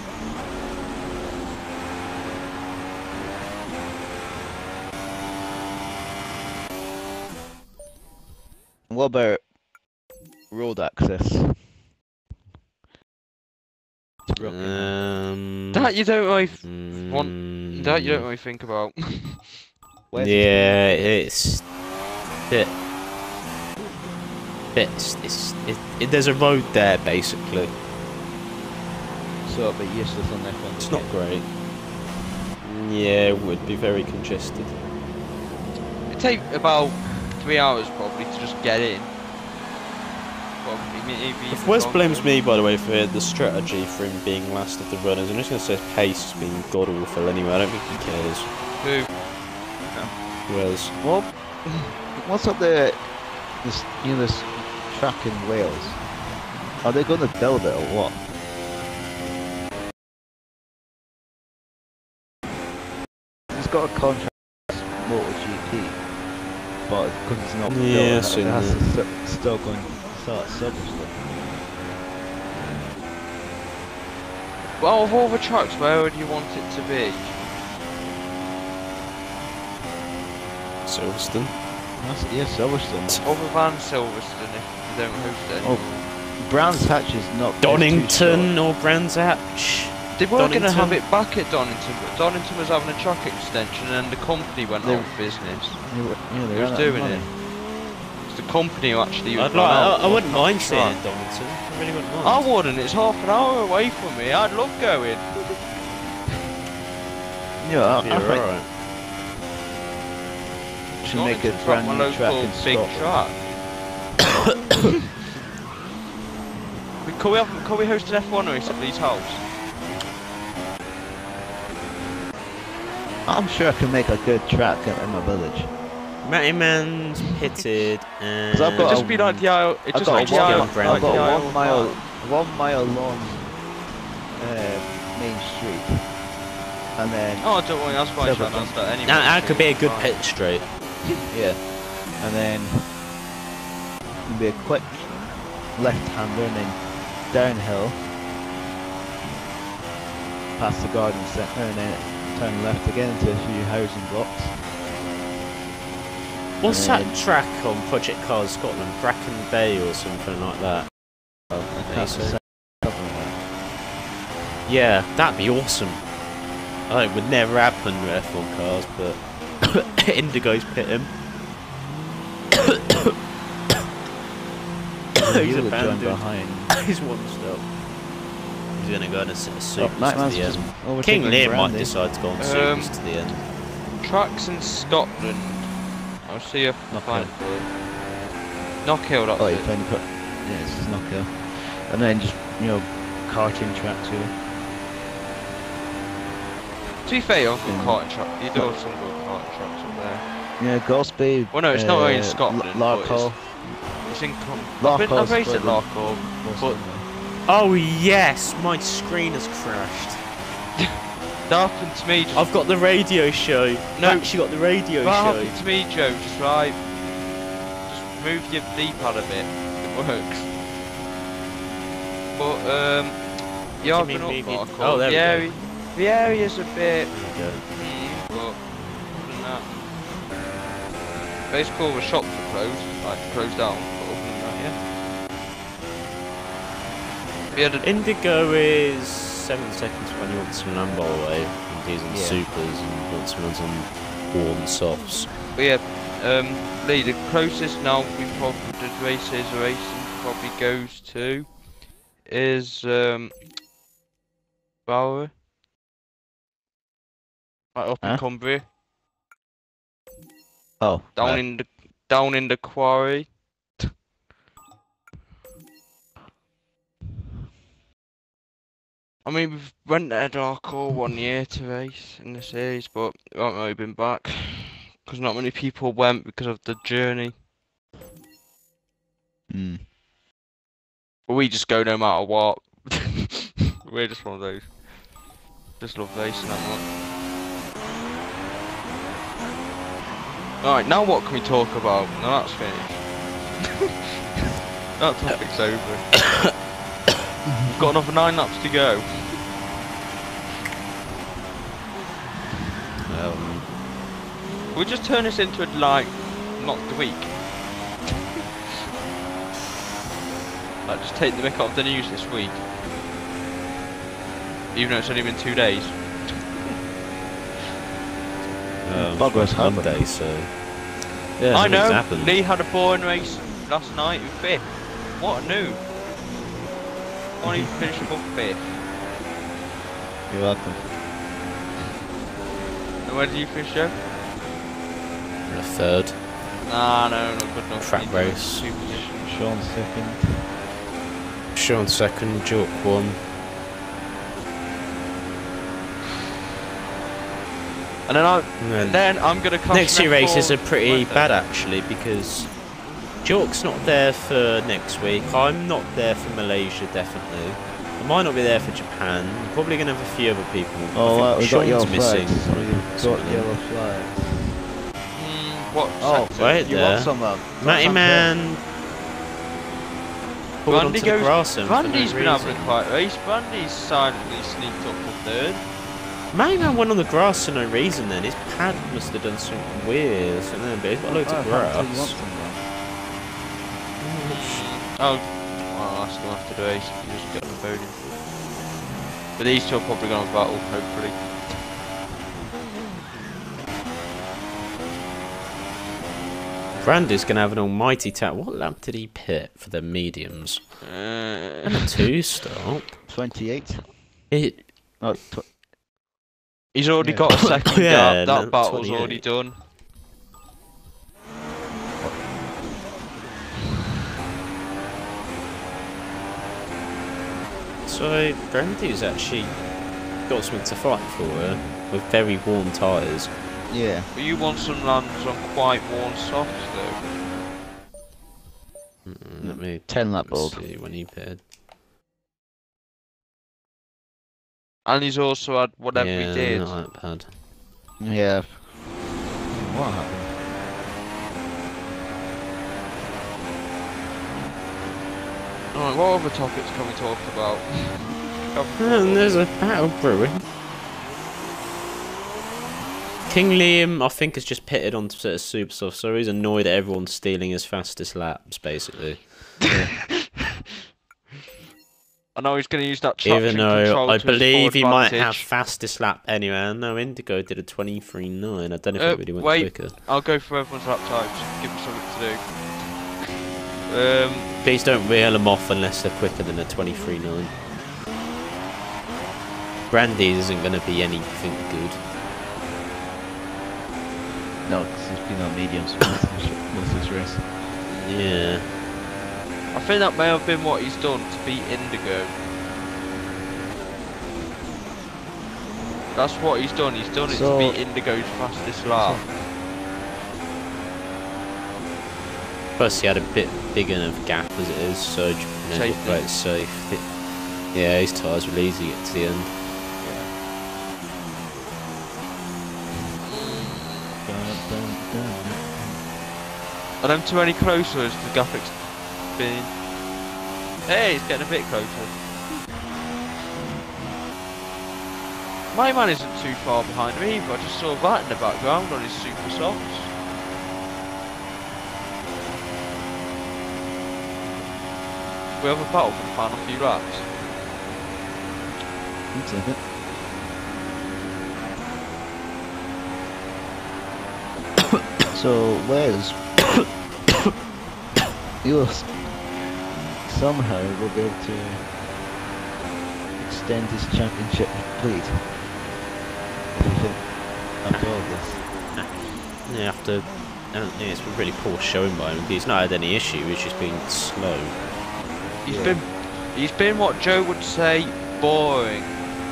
What about road access? To Rockingham. That you don't really Mm, that you don't really think about. Where's yeah, it's bit. There's a road there basically. So, but useless on F1. It's not great. Yeah, it would be very congested. It'd take about 3 hours probably to just get in. Probably, maybe If even Wes longer. blames me, by the way, for the strategy for him being last of the runners, I'm just going to say pace has been god awful anyway. I don't think he cares. Who? Wes. Well, what's up this track in Wales? Are they going to build it or what? He's got a contract with MotoGP, but because it's not built, Yeah, it has to still go and start Silverstone. Well, of all the tracks, where would you want it to be? Silverstone. Yeah, Silverstone. Other than Silverstone, if you don't host it. Oh, Brands Hatch is not. Donington or Brands Hatch. They were going to Donington. have it back at Donington, but Donington was having a track extension and the company went out of business. Who was doing it? It's the company who actually was I wouldn't mind seeing it, Donington. I really wouldn't mind. I wouldn't, it's half an hour away from me. I'd love going. Yeah, I You're think alright. should make a Donington's brand like my new track local in big Scotland. track. Can we host an F1 race at Lee's house? I'm sure I can make a good track in my village. Matty Man's pitted and... 'Cause I've got It'd just be like the aisle. It'd I've just got like the aisle. I've got the aisle 1 mile long main street, and then Oh, don't worry, that's why I Several announced that anyway. That could be a good Fine. pit straight. yeah, and then it'll be a quick left-hander and then downhill past the garden centre and then turn left again into a few housing blocks. What's And that track on Project Cars Scotland? Bracken Bay or something like that? Well, I can't so. say something like that. Yeah, that'd be awesome. Oh, it would never happen with F1 cars, but Indigo's pit him. He's You would join abandoned. behind. He's one stop. He's gonna go on a super to Nightman's the just end. overtaking King Lear might Brandy. decide to go on supers to the end. Tracks in Scotland. I'll see if I Knock find Hill. it. Knockhill, that's Oh, you it. find put. Yeah, it's just Knockhill. And then just, karting tracks really. To be fair, I've Yeah. got karting track. You do have some good karting tracks up there. Yeah, Gosby. Well, no, it's not really in Scotland, but Larkhall. It's in. Larkhall's I've raced at Scotland. Larkhall, but Oh yes, my screen has crashed. that happened to me. Just, I've got the radio show. No. She got the radio that show. happened to me, Joe. Just right. Just move your D-pad a bit. It works. But yeah, What I've do you been mean, up maybe? Larkhall. Oh, there we go. The area's a bit. Yeah. But other than that, basically all the shops are closed, like closed down. But other than that, yeah. We had a, Indigo is 7 seconds when he wants to run away, and he's on Yeah. supers and wants to run on warm softs. but yeah, Lee, the closest now we probably did racing probably goes to is Bower, right up in Huh? Cumbria, Oh, down in the quarry. I mean, we've went to Darko 1 year to race in the series, but we haven't really been back because not many people went because of the journey. Hmm. But we just go no matter what. We're just one of those. Just love racing that much. Alright, now what can we talk about? No, that's finished. That topic's over. We've got another 9 laps to go. We'll just turn this into a, like, not the week. Like, just take the mick off the news this week. Even though it's only been 2 days. Progress Monday, so yeah. I know. Happened. Lee had a boring race last night with 5th. What a noob. Can't even finish above 5th. You're welcome. And where did you finish, Joe? A third. Nah, no, not good enough. Track race. 2 positions. Sean second. Sean second. Jork 1. And then I'm gonna come. Next 2 races are pretty bad actually because Jork's not there for next week. I'm not there for Malaysia definitely. I might not be there for Japan. I'm probably gonna have a few other people. Oh, we got yellow missing. flags. We've got yellow flags. What? Oh, right you there. want some of Matty Man. Brandy goes. Brandy's Brandy's been having a quiet race. Brandy's silently sneaked up to 3rd. Matty Man went on the grass for no reason then. His pad must have done something weird. So then, but he's got loads of grass. Oh, well, that's going after the race if you just get on the podium. But these two are probably going to battle, hopefully. Brandy's going to have an almighty tap. What lap did he pit for the mediums? And a 2-stop. 28. Oh, He's already got a second yeah, gap. That battle's 28. already done. So Brandy's actually got something to fight for with very worn tyres. Yeah. But you want some lands on quite worn softs though. Let me 10 lap old. see when he pitted. And he's also had whatever Yeah, he did. not that bad. Yeah. What happened? Alright, what other topics can we talk about? And there's a battle brewing. King Liam, I think, has just pitted on super soft, so he's annoyed at everyone stealing his fastest laps, basically. I know he's going to use that traction Even though control I to his believe he might advantage. have fastest lap anyway. I know Indigo did a 23.9. I don't know if it really went wait, quicker. I'll go for everyone's lap times. Give them something to do. Please don't reel them off unless they're quicker than a 23.9. Brandy isn't going to be anything good. No, because he's been on mediums most of this race. Yeah. I think that may have been what he's done to beat Indigo. That's what he's done. He's done it to beat Indigo's fastest lap. Plus, he had a bit big enough gap as it is, so it's safe. Yeah, his tyres were easy to get to the end. Are them too any closer as the graphics been? Hey, it's getting a bit closer. My man isn't too far behind me either. I just saw that in the background on his super softs. We have a battle for the final few laps. Looks like it. So Wes, you somehow will be able to extend his championship lead. What do you think after all this? Yeah, after I don't think it's been really poor showing by him. He's not had any issue. He's just been slow. He's been what Joe would say boring.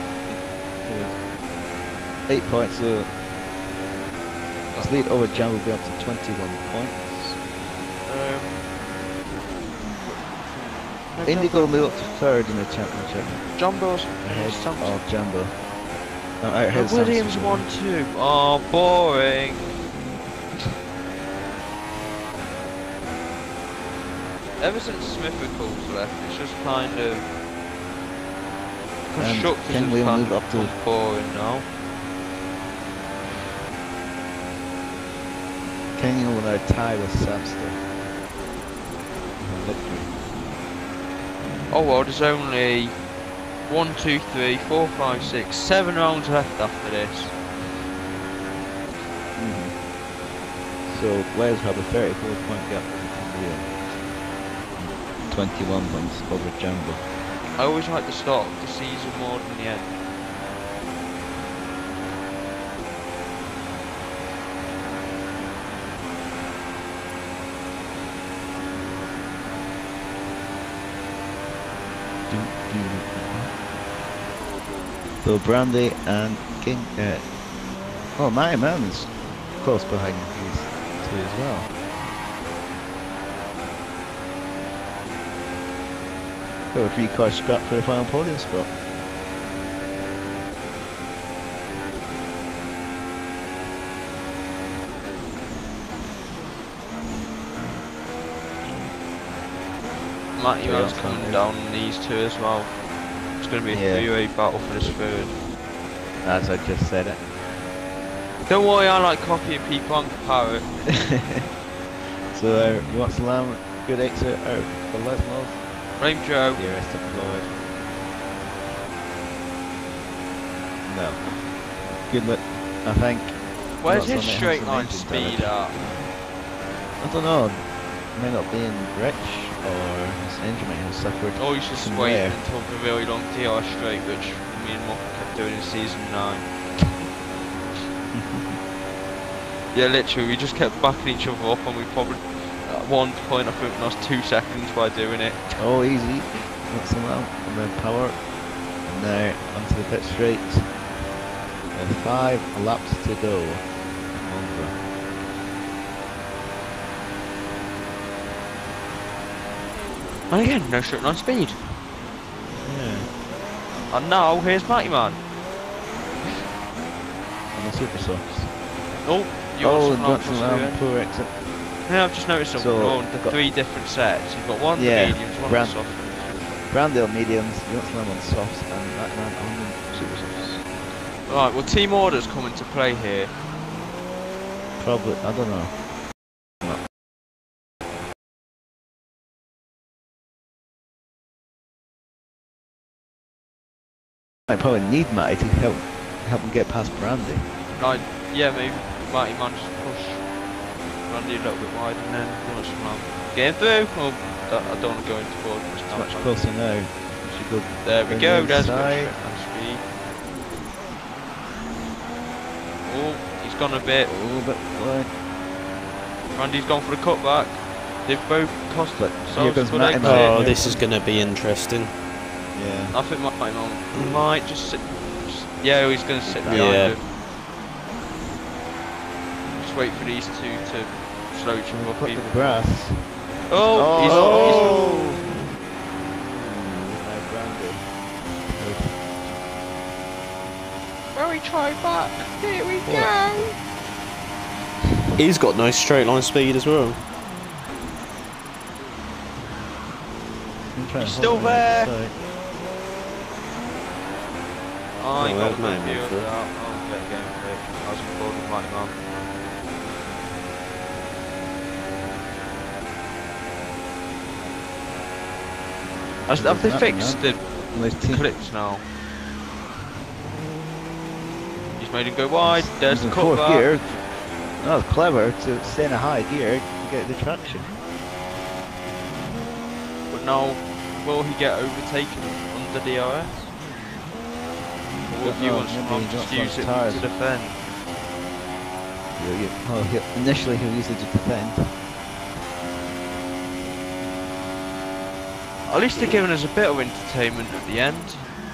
Yeah. 8 points. His lead over Jan will be up to 21 points. Indigo will move up to 3rd in the championship. Jumbo's Ahead Samson. of Jumbo. No, ahead of Williams Samson. 1-2. Oh, boring. Ever since Smithicals left, it's just kind of And constructors can has we kind move of up to- become boring now. Kenyon will now tie with Samster. Victory. Oh well, there's only 1, 2, 3, 4, 5, 6, 7 rounds left after this. So Wales have a 34-point gap over Team Leo. 21 points over Jumbo. I always like the start of the season more than the end. So Brandy and King. Oh, my man's close behind these two as well. Got a 3-car scrap for the final podium spot. Matty Man's coming down on these two as well. It's going to be a three-way battle for this third. As I just said it. Don't worry, I like copying people on Parrot. So you want Salam, good exit out for Les Mills. Blame Joe. The rest deployed. No. Good look, I think. Where's Not his something straight has line engine speed damage. at? I don't know. May not being rich or his engine may have suffered. Oh, he's just some waiting wear. until the really long DR straight, which me and Mock kept doing in season 9. Yeah, literally, we just kept backing each other up, and we probably at one point I think we lost 2 seconds by doing it. Oh, easy. That's Salam. And then power. And now onto the pit straight. And 5 laps to go. Monza. And again, no straight line speed. Yeah. And now, here's Matty Man. And the super softs. Oh, you Oh, want Johnson some Lamb, laps? poor exit. Yeah, I've just noticed something. So, The got- 3 different sets. You've got one Yeah, the mediums, one Brand- the soft. Brandale mediums, Johnson Lamb on softs, and Batman on the super softs. Right, well, team orders come into play here. Probably, I don't know. I probably need Matty to help him get past Brandy. Like, yeah, maybe Matty Man just push Randy a little bit wide and then watch him get through. Well, I don't want to go into forward. It's much closer now. We should go. There we down go, the there's inside. good and speed. Oh, he's gone a bit. Oh, but wide. Randy's gone for the cutback. They've both cost But themselves here goes a good Matty exit. Man. Oh, this is going to be interesting. Yeah. I think Matty Man might just sit. Yeah, he's going to sit behind Yeah. him. Just wait for these two to slow each other up Put even. the grass. Oh, he's Now Brandy. very try back. Here we What? go. He's got nice straight line speed as well. I'm trying He's to still hold him there. outside. I ain't Oh, got there's a no good view of move for it. that. I'll get game quick. I was recording with Matty Man. Have they Matty fixed Man. the And there's team- clips now? He's made him go wide. There's he's the in fourth cutback. gear. That was clever to stay in a high gear to get the traction. But now, will he get overtaken under DRS? Or will he Oh, want maybe to he just got use some it tyres. to defend? Initially he'll use it to defend. At least they're giving us a bit of entertainment at the end.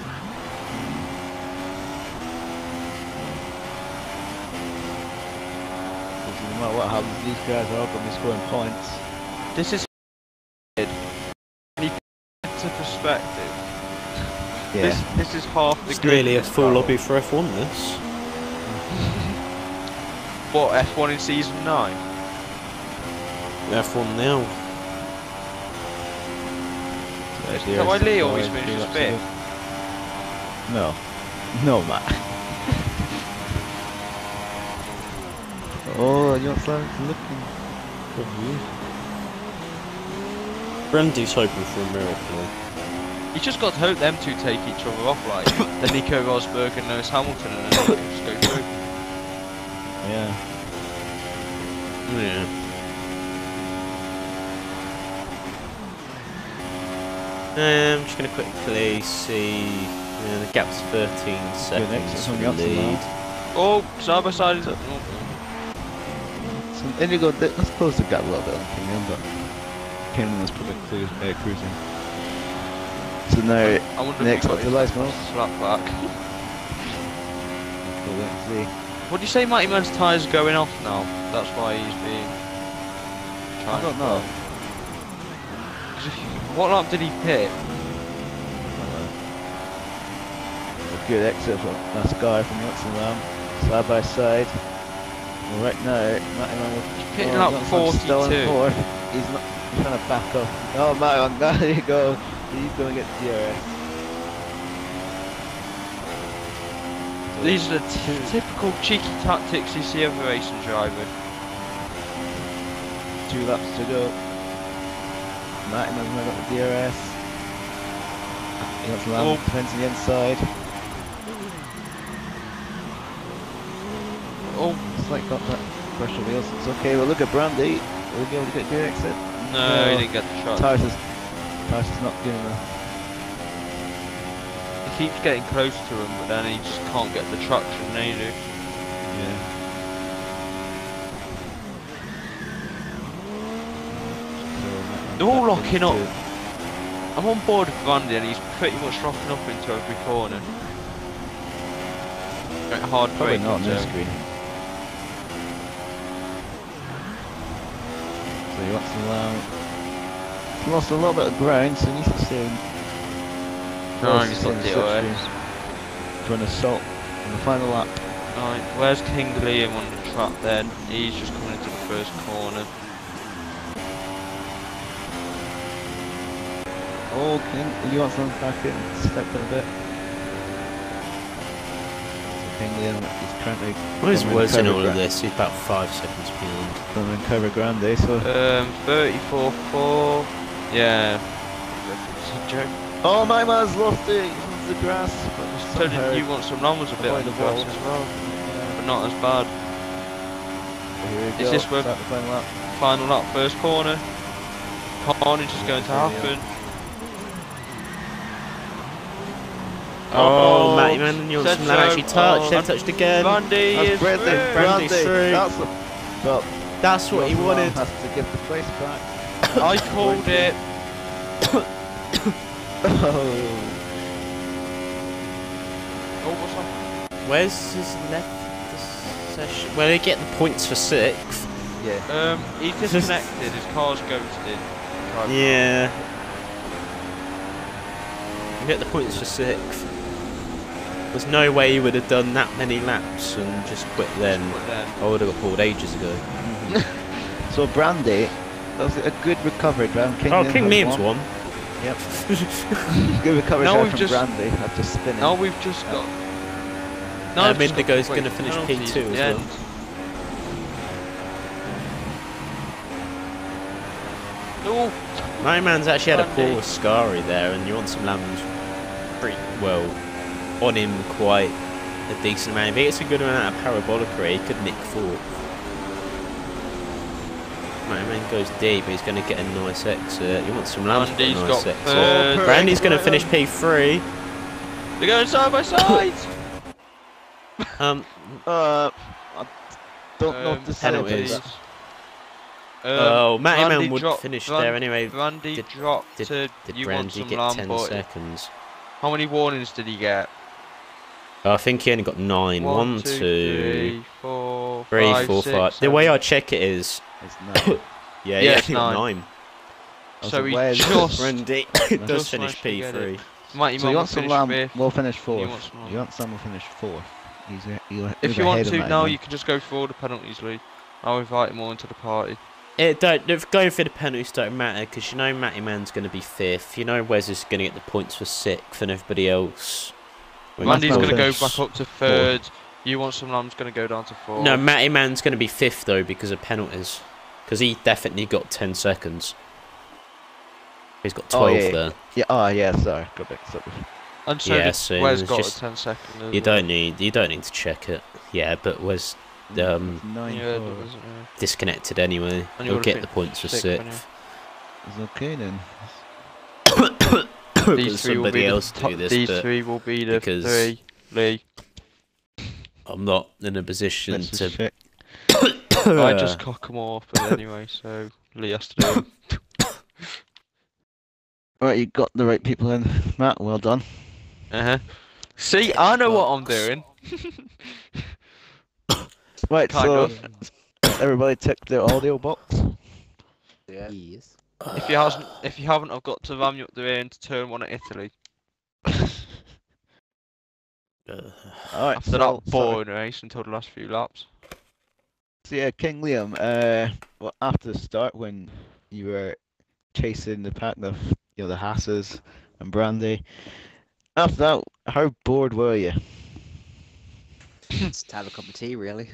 Because no matter what happens, these guys are all going to be scoring points. This is when you put it into perspective. Yeah. This is half the It's grid nearly a this full battle. lobby for F1 this. What, F1 in season 9? F1 now. Right, Is that why Lee always DRS finishes laps to fifth? go. No. No, Matt. Oh, you're looking for you. Brandy's hoping for a miracle. You just got to hope them two take each other off, like the Nico Rosberg and Lewis Hamilton, and then they can just go through. Yeah. Yeah. I'm just going to quickly see. The gap's 13 seconds for the lead. Oh, side by side. So Indigo, let's close the gap a little bit on Kingdom, but Kingdom was probably cruising. So now, I wonder next up to Lights Miles. Slap back. We'll wait and see. What do you say, Mighty Man's tyres are going off now? That's why he's being. I don't know. What lap did he pit? A good exit from that guy from Rotterdam, side by side. Well, right now, Matty Man will Pitting lap 42. still in fourth. He's not trying to back up. Oh, Matty Man, there you go. He's going to get DRS. These are the typical cheeky tactics you see of a racing driver. 2 laps to go. Matty Man's now got the DRS. He got Lamb, depends on the inside. Oh, It's like got that pressure wheels. It's okay, well look at Brandy. Will he be able to get the exit? no, he didn't get the shot. Tires is not good enough. He keeps getting close to him, but then he just can't get the traction they do. Yeah. They're all locking up. I'm on board with Randy and he's pretty much locking up into every corner. Hard Probably braking not on this zone. screen. So he wants to allow. He's lost a little bit of ground, so he needs to stay. He's got DRS. For an assault on the final lap. Right, where's King Liam on the track then? He's just coming into the first corner. Oh, King, you want something back in? Step in a bit. So King Liam is currently. What is worse in all of Grande. this? He's about 5 seconds behind. Coming in Cover Grande, so. 34-4. Yeah. Joke. Oh, my man's lost it. He's into the grass. So did you want some Lam was a bit on Avoid the the grass wall. as well, but not as bad. Here we Is go. this where- Start the final lap? Final lap, first corner. Carnage is going to happen. Oh, Matty Man and Johnson said Lam actually so. touched. Oh, They've touched again. Randy That's is Brandy. through. Brandy's through. That's well, That's what he Johnson wanted. Has to give the place back. I called it. Oh. Oh, what's up? Where's his left session? Well, they get the points for 6th. Yeah. He's disconnected. His car's ghosted. Yeah. You get the points for 6th. There's no way he would have done that many laps and just quit then. I would have got pulled ages ago. So Brandy, that was a good recovery drive. King Liam's won. Yep. Good recovery Now drive we've from just- Brandy after spinning. Now we've just got. Now we've just got Indigo's great going to finish penalties P2 at as the well. end. No. My man's actually had a Brandy. poor Scari there, and Johnson Lam's pretty well on him quite a decent amount. If he gets a good amount of parabolica, he could nick 4th. My man goes deep, he's going to get a nice exit. You want some Lam's got a Brandy's nice got exit. third. Brandy's going to finish P3. They're going side by side. I don't know if this penalties. is Oh, Matty Man Brandy would dropped- finish Bran- there anyway. Brandy Did- dropped Did, to did you want Brandy some get Lamb, 10 but seconds? how many warnings did he get? I think he only got 9. 1, 2, 3, 4, 3, 5, 4, 6, 5. The way I check it is, it's not. yeah, he Yeah, actually got 9. 9. So he aware just Brandy does Just finish managed to get P3. it. Mighty So Man you will want some finish Lamb? fifth. We'll finish You want fourth. some You want some? We'll finish fourth. He'll If be you want ahead of to Matty now, Man. you can just go through all the penalties, Lee. I'll invite him all into the party. Going for the penalties don't matter because you know Matty Man's going to be 5th. You know Wes is going to get the points for 6th, and everybody else. Randy's going to go finish back up to 3rd. You want some lambs going to go down to 4th. No, Matty Man's going to be 5th though because of penalties. Because he definitely got 10 seconds. He's got 12 there. Yeah. Oh yeah. Sorry. Got mixed up. And so Yeah, did so Wes it's got just- a 10 second. as You well. don't need to check it. Yeah, but Wes 9 Yeah, 4. it doesn't, disconnected anyway. And you He'll would've get been the points for 6th, wouldn't 6th. It's okay then. These three will Somebody be else the do top, this, These but 3 will be the because 3. Lee. I'm not in a position Let's to. just check. I just cock them all up anyway, so Lee has to do it. Right, you got the right people in, Matt. Well done. See, I know what I'm doing. Right, Kind so of. everybody tick their audio box. Yeah. Yes. If you haven't, I've got to ram you up the rear into turn 1 at Italy. All right. After so, that boring race until the last few laps. So yeah, King Liam. Well, after the start when you were chasing the pack of the Hasses and Brandy. After that, how bored were you? Just to have a cup of tea, really.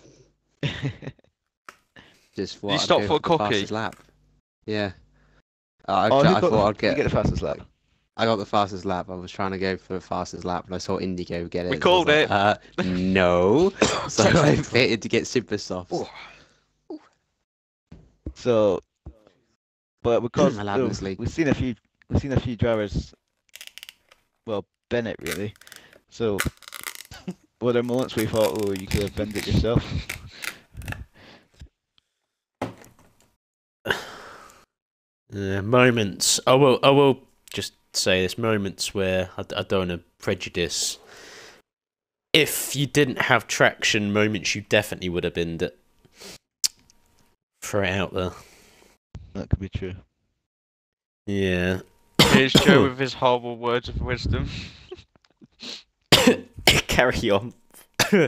Just you I'd stop go for a the cookie? fastest lap. Yeah. Oh, I who thought got- I'd get. You get the fastest lap. I got the fastest lap. I was trying to go for the fastest lap, and I saw Indigo get it. We and I was called it. No. So I fitted to get super softs. So, but because My lad was late. we've seen a few drivers. Well, Bennett really. So, were there moments where you thought, oh, you could have bended it yourself? Moments. I will just say this. Moments where I don't want to prejudice. If you didn't have traction, moments you definitely would have binned it. Throw it out there. That could be true. Yeah. Here's Joe with his horrible words of wisdom. Carry on. We've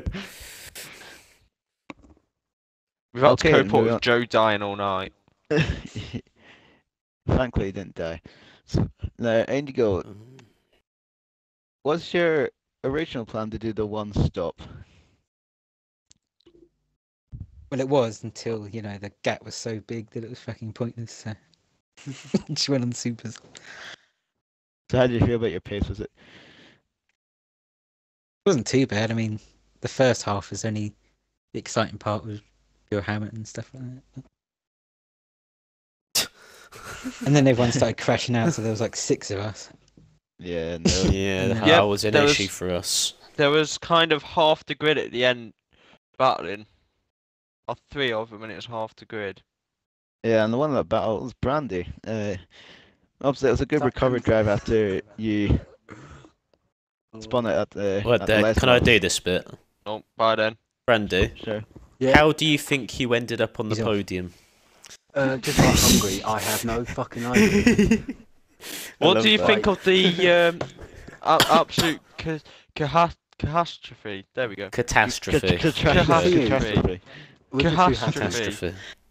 had Okay, to cope up moving with on. Joe dying all night. Thankfully, he didn't die. So, now, Indigo, what's your original plan to do the one stop? Well, it was until, the gap was so big that it was fucking pointless, so just went on supers. So, how did you feel about your pace? Was it? It wasn't too bad. I mean, the first half was only the exciting part was your Hammett and stuff like that. And then everyone started crashing out, so there was like 6 of us. Yeah, no. Yeah, that Yeah, was an there issue was- for us. There was kind of half the grid at the end battling. Or 3 of them, and it was half the grid. Yeah, and the one that battle was Brandy. Obviously, it was a good recovery drive after you spun it at the. What at the last can I lap. do this bit? Oh, bye then. Brandy, Sure. Yeah. how do you think you ended up on the He's off. podium? Just like hungry. I have no fucking idea. What do you that. think of the absolute catastrophe? There we go. Catastrophe. Catastrophe. With the two Catastrophe. Hatters, Catastrophe.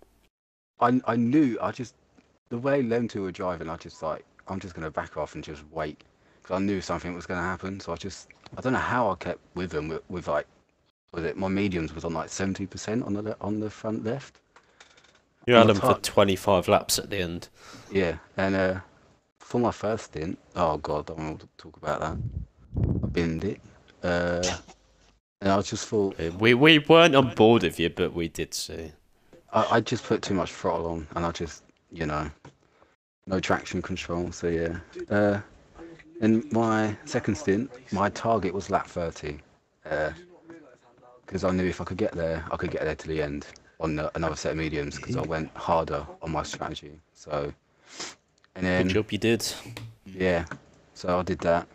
I knew. The way them two were driving, I'm just gonna back off and just wait because I knew something was gonna happen. So I don't know how I kept with them with like, my mediums was on like 70% on the front left. You had On the them for top. 25 laps at the end. Yeah, and for my first stint, oh god, I don't want to talk about that. I binned it, and I just thought We weren't on board with you, but we did see. I just put too much throttle on, and I just no traction control. So yeah, in my second stint, my target was lap 30, because I knew if I could get there to the end on another set of mediums, because I went harder on my strategy. So, and then Good job you did. yeah, so I did that,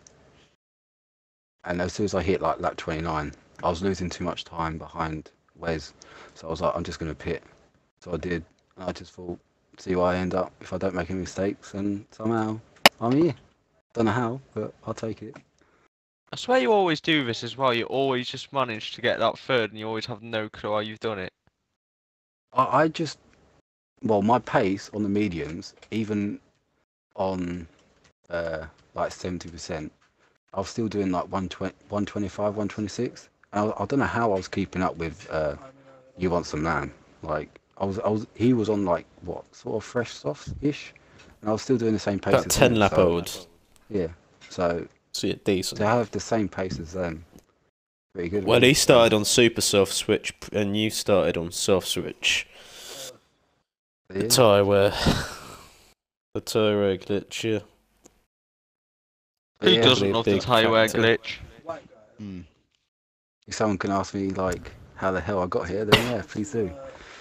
and as soon as I hit like lap 29, I was losing too much time behind Wes, so I was like, I'm just gonna pit. So I did. And I just thought, see where I end up if I don't make any mistakes, and somehow I'm here. Don't know how, but I'll take it. I swear you always do this as well. You always just manage to get that third, and you always have no clue how you've done it. I just well, my pace on the mediums, even on like 70%, I was still doing like 120, 125, 126. I don't know how I was keeping up with You Want Some Lamb. Like he was on like what sort of fresh softs-ish, and I was still doing the same pace About as 10 him. lap So old. yeah, so So you're decent. to have the same pace as them, pretty good. Well, Really. he started on super soft switch, and you started on soft switch. The Yeah. tyre wear. The tyre wear glitch, yeah. Who Yeah, doesn't love the big tyre wear factor. glitch? Hmm. If someone can ask me like how the hell I got here, then yeah, please do.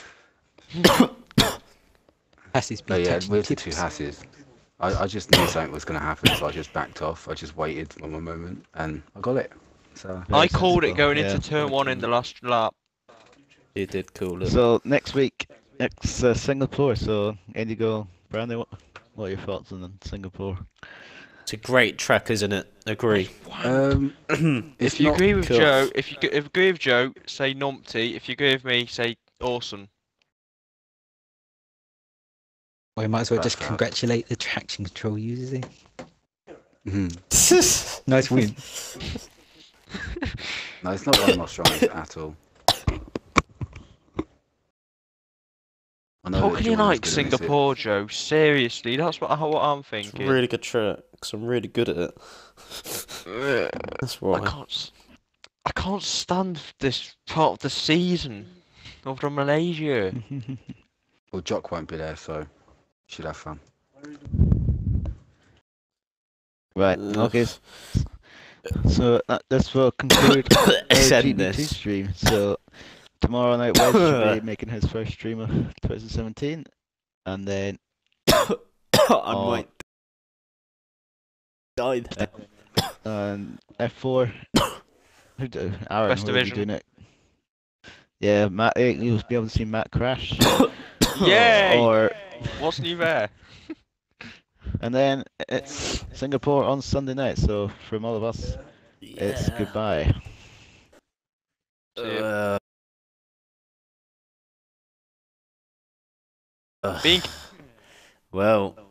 Hassy's But been yeah, touching with the tips. two Hasses, I just knew something was going to happen, so I just backed off. I just waited for my moment, and I got it. So Very I called it sensible, going yeah. into turn 1 in the last lap. You did cool it. So next week, it's Singapore. So Indigo, Brandy, what are your thoughts on Singapore? It's a great track, isn't it? Agree. it's If you not. agree with cool. Joe, if you agree with Joe, say numpty. If you agree with me, say awesome. Or we might as well That's just fair. congratulate the traction control users. Eh? Mhm. Nice win. No, it's not one of my strongest at all. I know How that can you Jordan's like gonna miss it. Singapore, Joe? Seriously, that's what I'm It's thinking. really good track, because I'm really good at it. That's I why. I can't stand this part of the season over in Malaysia. Well, Jock won't be there, so should have fun. Right. Okay. So this will conclude our Send GP2 this. stream. So tomorrow night, Wes should be making his first stream of 2017, and then I might die there. and F4. Aaron West will be Division. doing it. Yeah, Matt. You'll be able to see Matt crash. Yay! Or What's new there? and then it's Singapore on Sunday night. So from all of us, it's goodbye. Being Well,